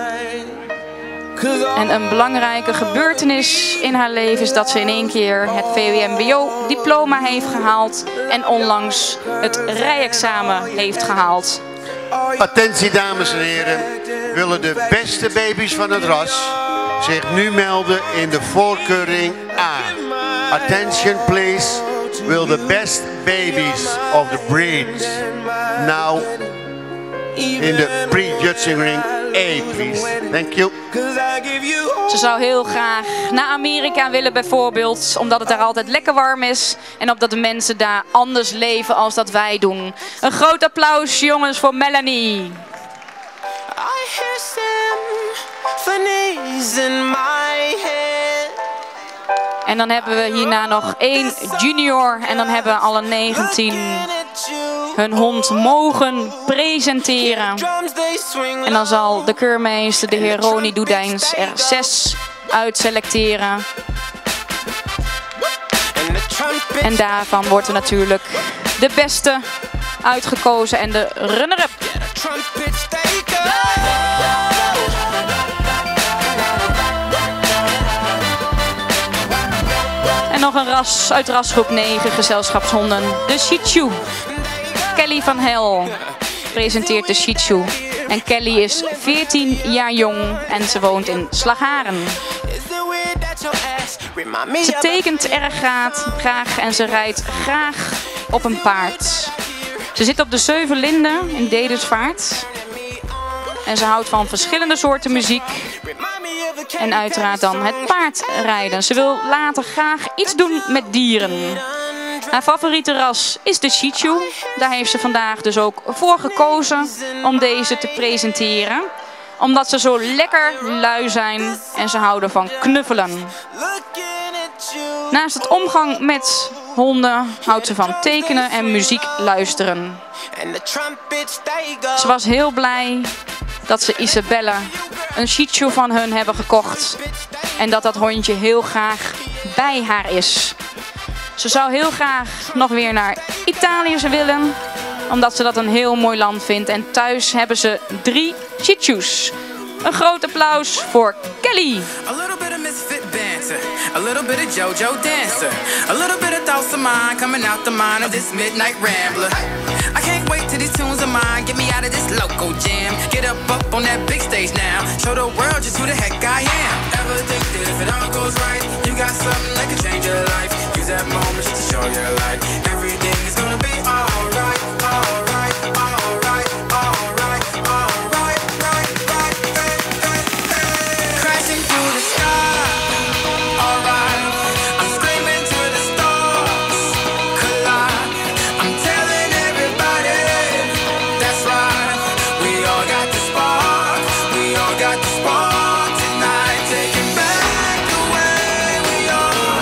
En een belangrijke gebeurtenis in haar leven is dat ze in één keer het V W M B O-diploma heeft gehaald en onlangs het rijexamen heeft gehaald.
Attentie dames en heren, willen de beste baby's van het ras zich nu melden in de voorkeuring A. Attention please, will the best babies of the breeds now in the prejudging ring A, please. Thank you.
Ze zou heel graag naar Amerika willen bijvoorbeeld, omdat het daar altijd lekker warm is en omdat de mensen daar anders leven als dat wij doen. Een groot applaus jongens voor Melanie.
I hear symphonies in my head.
En dan hebben we hierna nog één junior en dan hebben alle negentien hun hond mogen presenteren. En dan zal de keurmeester, de heer Ronnie Doedijns, er zes uitselecteren. En daarvan wordt er natuurlijk de beste uitgekozen en de runner-up. En nog een ras uit rasgroep negen gezelschapshonden, de Shih Tzu. Kelly van Hel presenteert de Shih Tzu. En Kelly is veertien jaar jong en ze woont in Slagharen. Ze tekent erg graag en ze rijdt graag op een paard. Ze zit op de Zeven Linden in Dedensvaart. En ze houdt van verschillende soorten muziek. En uiteraard dan het paardrijden. Ze wil later graag iets doen met dieren. Haar favoriete ras is de Shih Tzu. Daar heeft ze vandaag dus ook voor gekozen om deze te presenteren. Omdat ze zo lekker lui zijn en ze houden van knuffelen. Naast het omgang met honden houdt ze van tekenen en muziek luisteren. Ze was heel blij dat ze Isabelle, een Shih Tzu van hun, hebben gekocht. En dat dat hondje heel graag bij haar is. Ze zou heel graag nog weer naar Italië willen, omdat ze dat een heel mooi land vindt. En thuis hebben ze drie Shih Tzus. Een groot applaus voor Kelly.
A little bit of JoJo dancer, a little bit of thoughts of mine coming out the mind of this midnight rambler. I can't wait till these tunes of mine get me out of this local jam. Get up up on that big stage now, show the world just who the heck I am. Ever think that if it all goes right, you got something that can change your life? Use that moment just to show your light. Everything is gonna be alright, alright, alright, alright, alright, right, right, right, right, right. Crashing through the sky.
Got the spark tonight, taking back the way we are.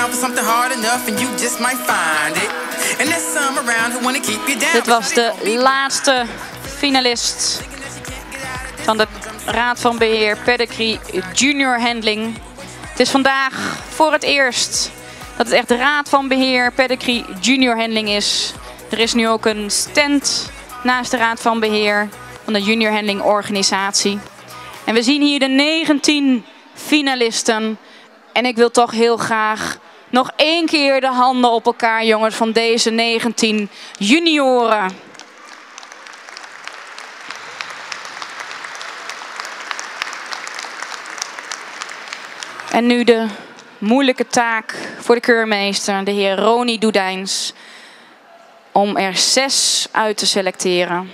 for something hard enough and you just might find it. And there's some around who wanna keep you down.
Dit was de laatste finalist van de Raad van Beheer Pedigree Junior Handling. Het is vandaag voor het eerst dat het echt de Raad van Beheer Pedigree Junior Handling is. Er is nu ook een stand naast de Raad van Beheer van de Junior Handling organisatie. En we zien hier de negentien finalisten. En ik wil toch heel graag nog één keer de handen op elkaar, jongens, van deze negentien junioren. En nu de moeilijke taak voor de keurmeester, de heer Ronnie Doedijns, om er zes uit te selecteren.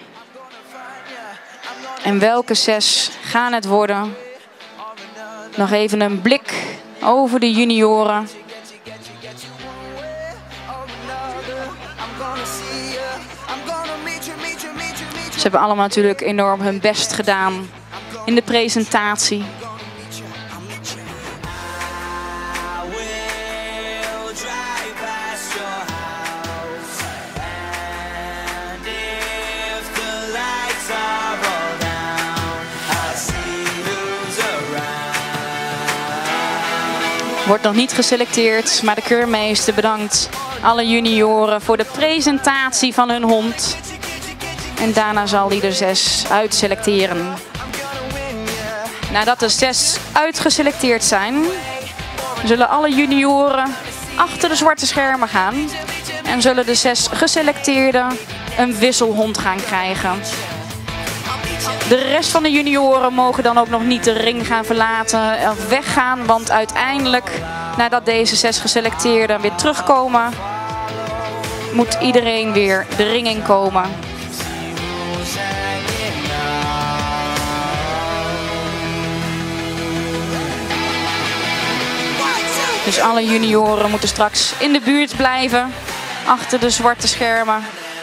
En welke zes gaan het worden? Nog even een blik over de junioren. Ze hebben allemaal natuurlijk enorm hun best gedaan in de presentatie. Wordt nog niet geselecteerd, maar de keurmeester bedankt alle junioren voor de presentatie van hun hond. En daarna zal hij er zes uitselecteren. Nadat de zes uitgeselecteerd zijn, zullen alle junioren achter de zwarte schermen gaan. En zullen de zes geselecteerden een wisselhond gaan krijgen. De rest van de junioren mogen dan ook nog niet de ring gaan verlaten of weggaan. Want uiteindelijk, nadat deze zes geselecteerden weer terugkomen, moet iedereen weer de ring inkomen. Dus alle junioren moeten straks in de buurt blijven, achter de zwarte schermen.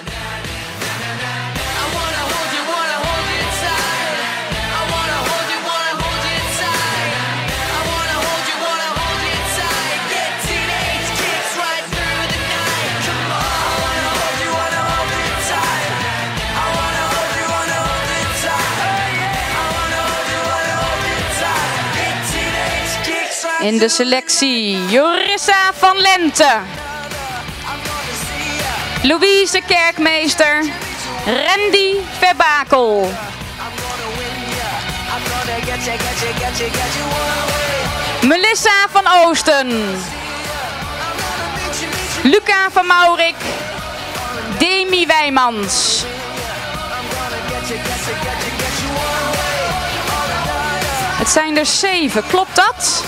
In de selectie Jorissa van Lente, Louise Kerkmeester, Randy Verbakel. Melissa van Oosten, Luca van Maurik, Demi Wijmans. Het zijn er zeven, klopt dat?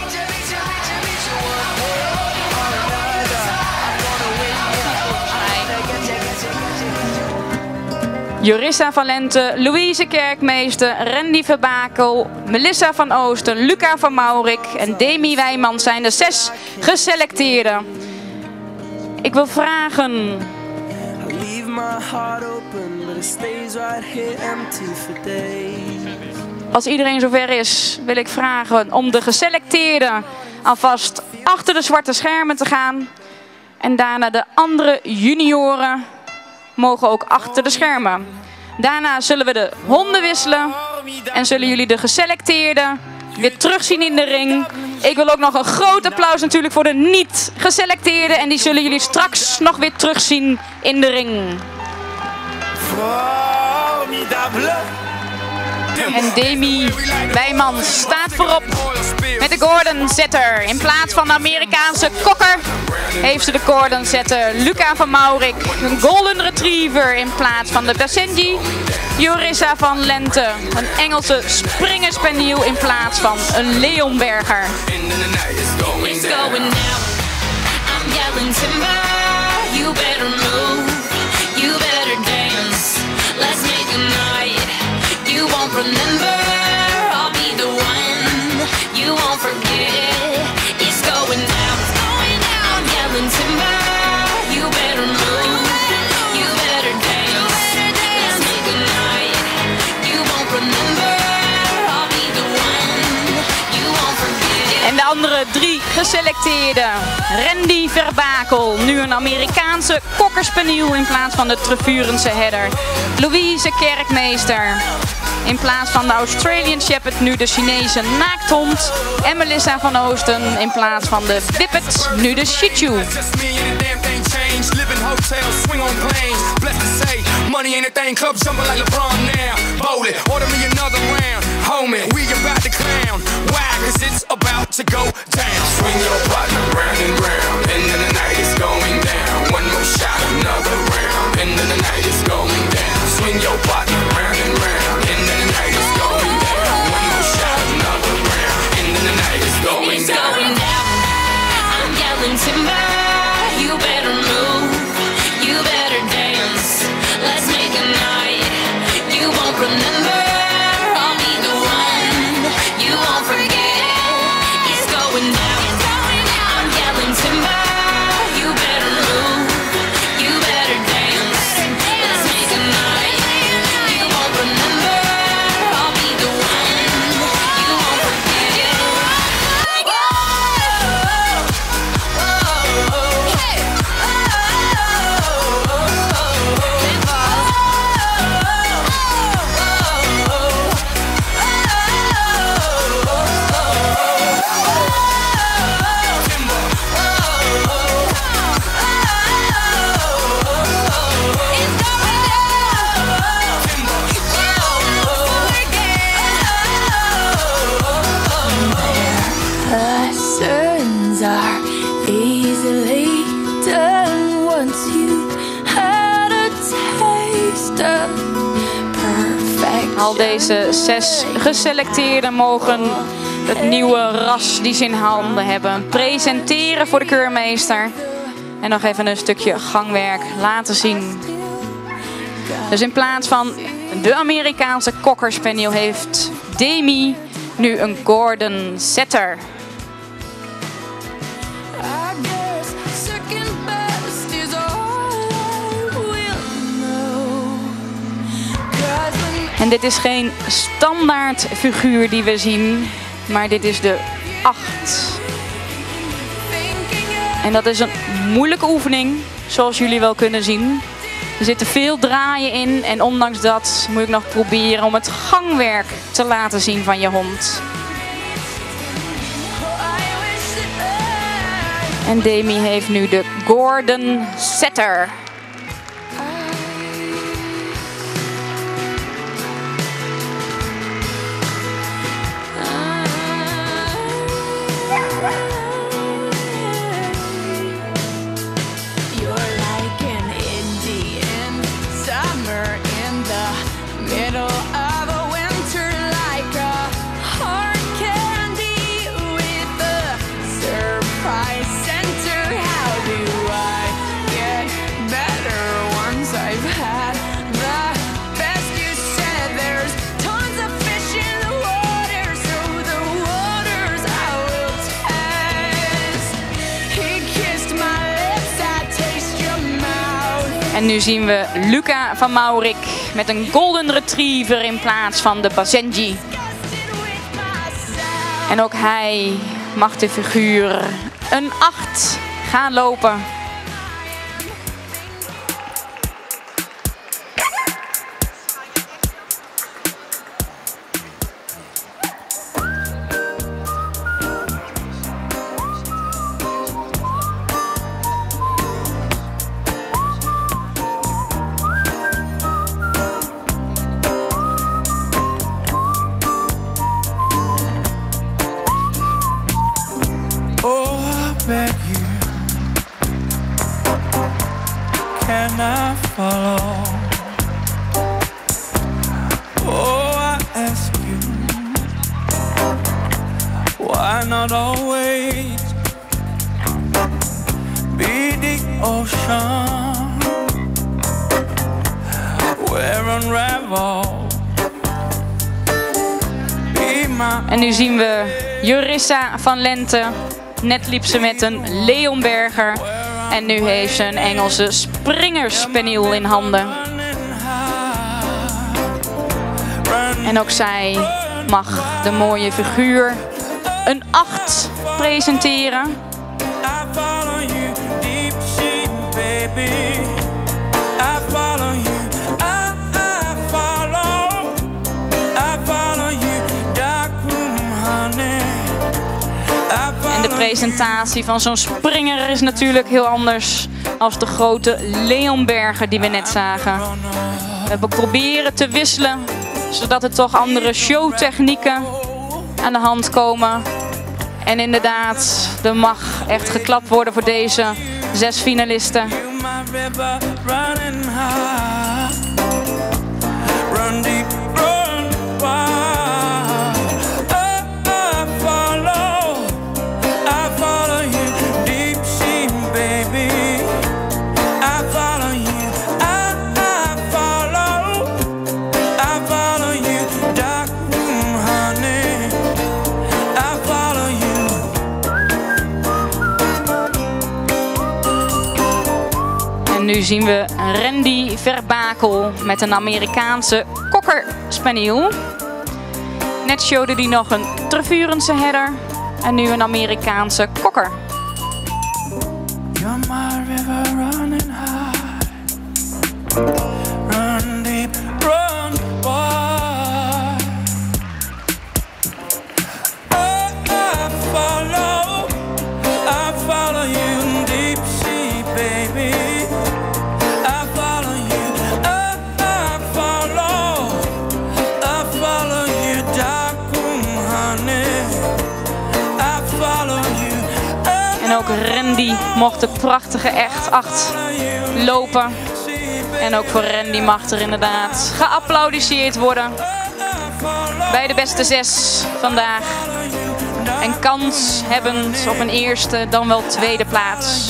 Jorissa van Lente, Louise Kerkmeester, Randy Verbakel, Melissa van Oosten, Luca van Maurik en Demi Wijmans zijn de zes geselecteerden. Ik wil vragen... Als iedereen zover is, wil ik vragen om de geselecteerden alvast achter de zwarte schermen te gaan. En daarna de andere junioren mogen ook achter de schermen. Daarna zullen we de honden wisselen en zullen jullie de geselecteerden weer terugzien in de ring. Ik wil ook nog een groot applaus natuurlijk voor de niet geselecteerden en die zullen jullie straks nog weer terugzien in de ring. En Demi Wijmans staat voorop met de Gordon Setter. In plaats van de Amerikaanse Cocker heeft ze de Gordon Setter. Luca van Maurik, een Golden Retriever in plaats van de Basenji. Jorissa van Lente, een Engelse Springerspaniel in plaats van een Leonberger. You won't remember, I'll be the one. You won't forget, it's going down, it's going down. I'm yelling timber, you better move, you better dance, let's make a night. You won't remember, I'll be the one. You won't forget. En de andere drie geselecteerde Randy Verbakel. Nu een Amerikaanse kokkerspaniel in plaats van de Trevurense herder. Louise Kerkmeester. In plaats van de Australian Shepherd nu de Chinese naakthond. En Melissa van Oosten in plaats van de Whippet nu de Shih Tzu.
Live in hotels, swing on planes. Blessed to say, money ain't a thing. Club jumping like LeBron now. Bowl it, order me another round. Homie, we about to clown. Why? Cause it's about to go down. Swing your partner round and round. End of the night is going down. One more shot, another round. End of the night is going down. Swing your partner round and round. End of the night is going down. One more shot, another round. End of the night is going
It's
down.
going down. I'm yelling timber. You better move. You better dance. Let's make a night. You won't remember. I'll be the one. You won't forget. It's going down. I'm yelling timber. You better move. You better dance. Let's make a night. You won't remember. I'll be the one. You won't forget.
Lessons are easily done once you had a taste of perfection.
Al deze zes geselecteerden mogen het nieuwe ras die ze in handen hebben presenteren voor de keurmeester. En nog even een stukje gangwerk laten zien. Dus in plaats van de Amerikaanse kokkerspaniel heeft Demi nu een Gordon Setter.
I guess second best is all I will know. 'Cause when
En dit is geen standaard figuur die we zien, maar dit is de acht. En dat is een moeilijke oefening, zoals jullie wel kunnen zien. Er zitten veel draaien in en ondanks dat moet ik nog proberen om het gangwerk te laten zien van je hond. En Demi heeft nu de Gordon Setter.
you're like an Indian summer in the middle of a winter, like a hard candy with a surprise center. How do I get better once I've had the best? You said there's tons of fish in the water, so the waters I will test. He kissed my lips, I taste your mouth.
En nu zien we Luca van Maurik met een Golden Retriever in plaats van de Basenji. En ook hij mag de figuur een acht gaan lopen.
Oh, I beg you, can I follow? Oh, I ask you, why not always be the ocean where unravel? Be my
En nu zien we Jurissa van Lente. Net liep ze met een Leonberger. En nu heeft ze een Engelse Springerspaniel in handen. En ook zij mag de mooie figuur een acht presenteren.
I follow you, deep sea, baby. I follow you, I, I follow. I follow you, dark room, honey. I follow
En de presentatie van zo'n springer is natuurlijk heel anders als de grote Leonberger die we net zagen. We hebben proberen te wisselen, zodat er toch andere showtechnieken aan de hand komen. En inderdaad, er mag echt geklapt worden voor deze zes finalisten.
you, my river, running high. Run deep, run wide. I, I follow, I follow you, deep sea, baby. I follow you, I, I follow, I follow you, dark room, honey. I follow you.
En nu zien we Randy Verbakel met een Amerikaanse Cocker Spaniel. Net showde hij nog een Trevurense herder en nu een Amerikaanse Cocker.
You're my river running high. Run deep, run wide. I, I follow, I follow you, deep sea, baby. I follow you, I, I follow, I follow you, dark room, honey. I follow you. I
En ook Randy mocht de prachtige echt acht lopen. En ook voor Randy mag er inderdaad geapplaudisseerd worden. Bij de beste zes vandaag. En kans hebbend op een eerste, dan wel tweede plaats.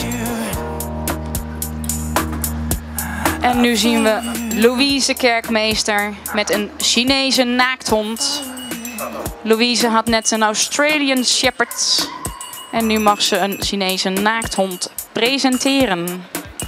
En nu zien we Louise Kerkmeester met een Chinese naakthond. Louise had net een Australian Shepherd. En nu mag ze een Chinese naakthond presenteren.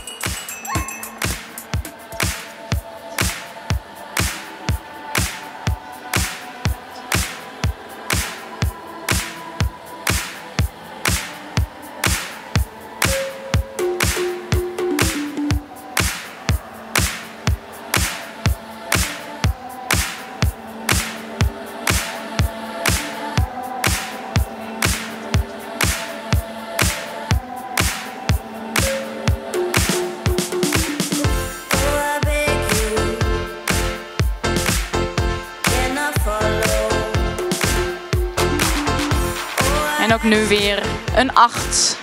En ook nu weer een acht.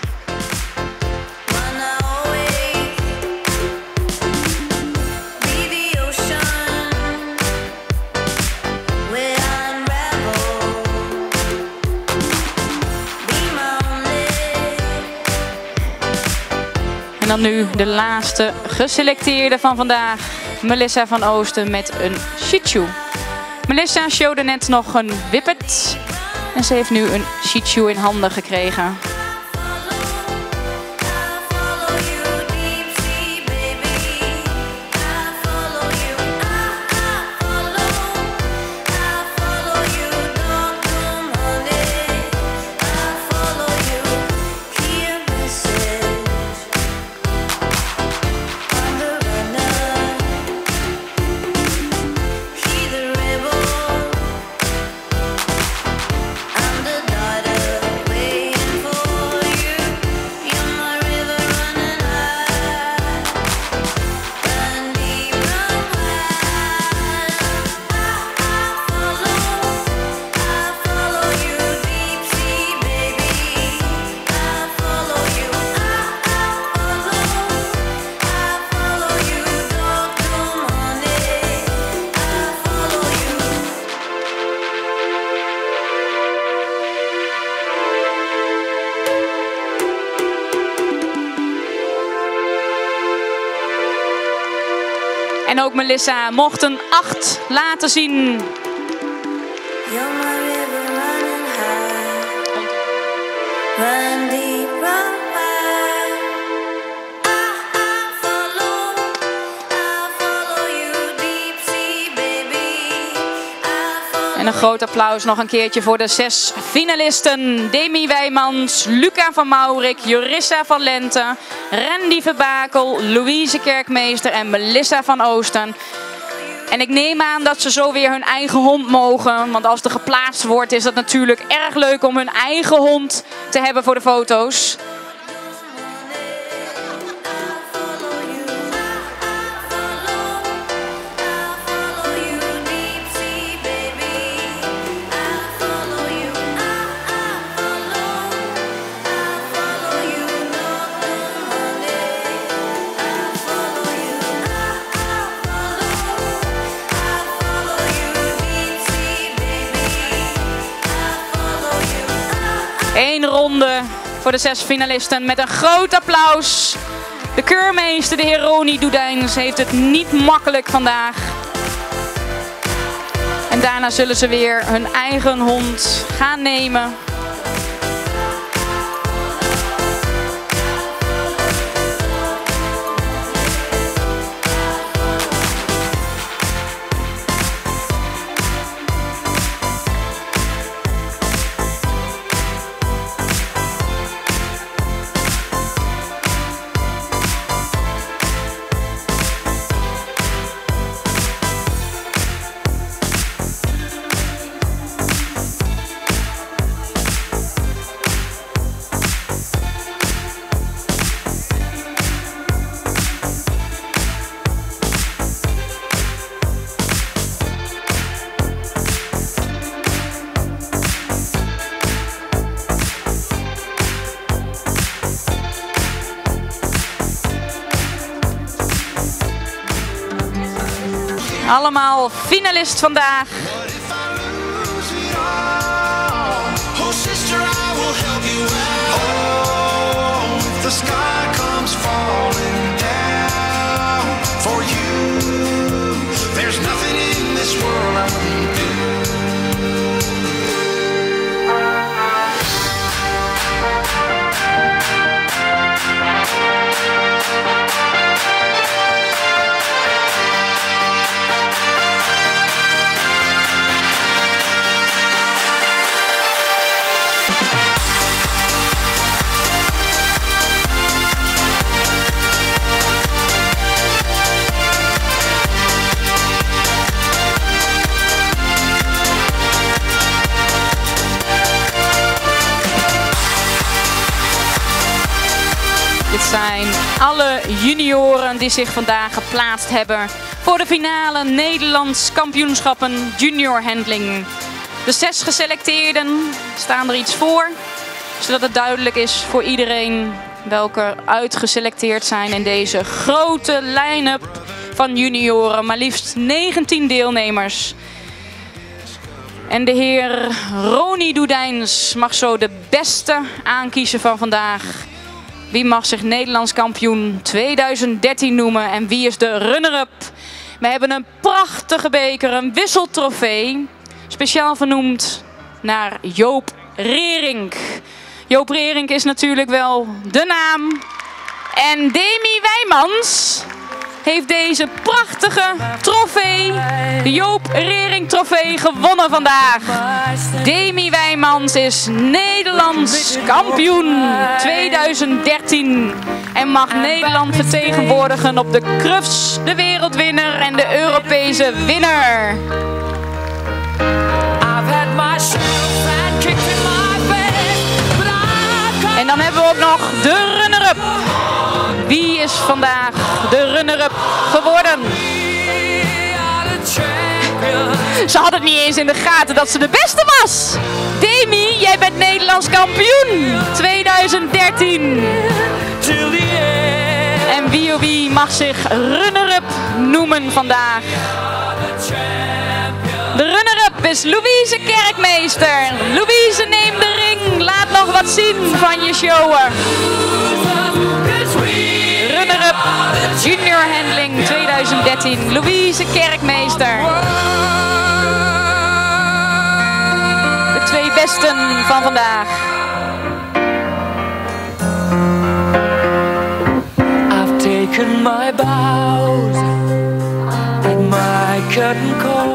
En dan nu de laatste geselecteerde van vandaag. Melissa van Oosten met een Shih Tzu. Melissa showde net nog een Whippet. En ze heeft nu een Shih Tzu in handen gekregen. En ook Melissa mocht een acht laten zien. En een groot applaus nog een keertje voor de zes finalisten. Demi Wijmans, Luca van Maurik, Jorissa van Lente, Randy Verbakel, Louise Kerkmeester en Melissa van Oosten. En ik neem aan dat ze zo weer hun eigen hond mogen. Want als er geplaatst wordt is het natuurlijk erg leuk om hun eigen hond te hebben voor de foto's. Eén ronde voor de zes finalisten met een groot applaus. De keurmeester, de heer Ronnie Doedijns, heeft het niet makkelijk vandaag. En daarna zullen ze weer hun eigen hond gaan nemen. Allemaal finalist vandaag. Dit zijn alle junioren die zich vandaag geplaatst hebben voor de finale Nederlands kampioenschappen junior handling. De zes geselecteerden staan er iets voor, zodat het duidelijk is voor iedereen welke uitgeselecteerd zijn in deze grote line-up van junioren. Maar liefst negentien deelnemers. En de heer Ronnie Doedijns mag zo de beste aankiezen van vandaag. Wie mag zich Nederlands kampioen tweeduizend dertien noemen en wie is de runner-up? We hebben een prachtige beker, een wisseltrofee. Speciaal vernoemd naar Joop Reerink. Joop Reerink is natuurlijk wel de naam. En Demi Wijmans heeft deze prachtige trofee, de Joop Reerink trofee, gewonnen vandaag. Demi Wijmans is Nederlands kampioen tweeduizend dertien en mag Nederland vertegenwoordigen op de Crufts, de wereldwinnaar en de Europese winnaar. En dan hebben we ook nog de runner-up. Wie is vandaag de runner-up geworden? Ze had het niet eens in de gaten dat ze de beste was. Demi, jij bent Nederlands kampioen tweeduizend dertien. En wie of wie mag zich runner-up noemen vandaag? De runner-up is Louise Kerkmeester. Louise, neem de ring. Laat nog wat zien van je showen. Runner-up junior handling tweeduizend dertien. Louise Kerkmeester. De twee besten van vandaag.
I've taken my bows at my curtain call.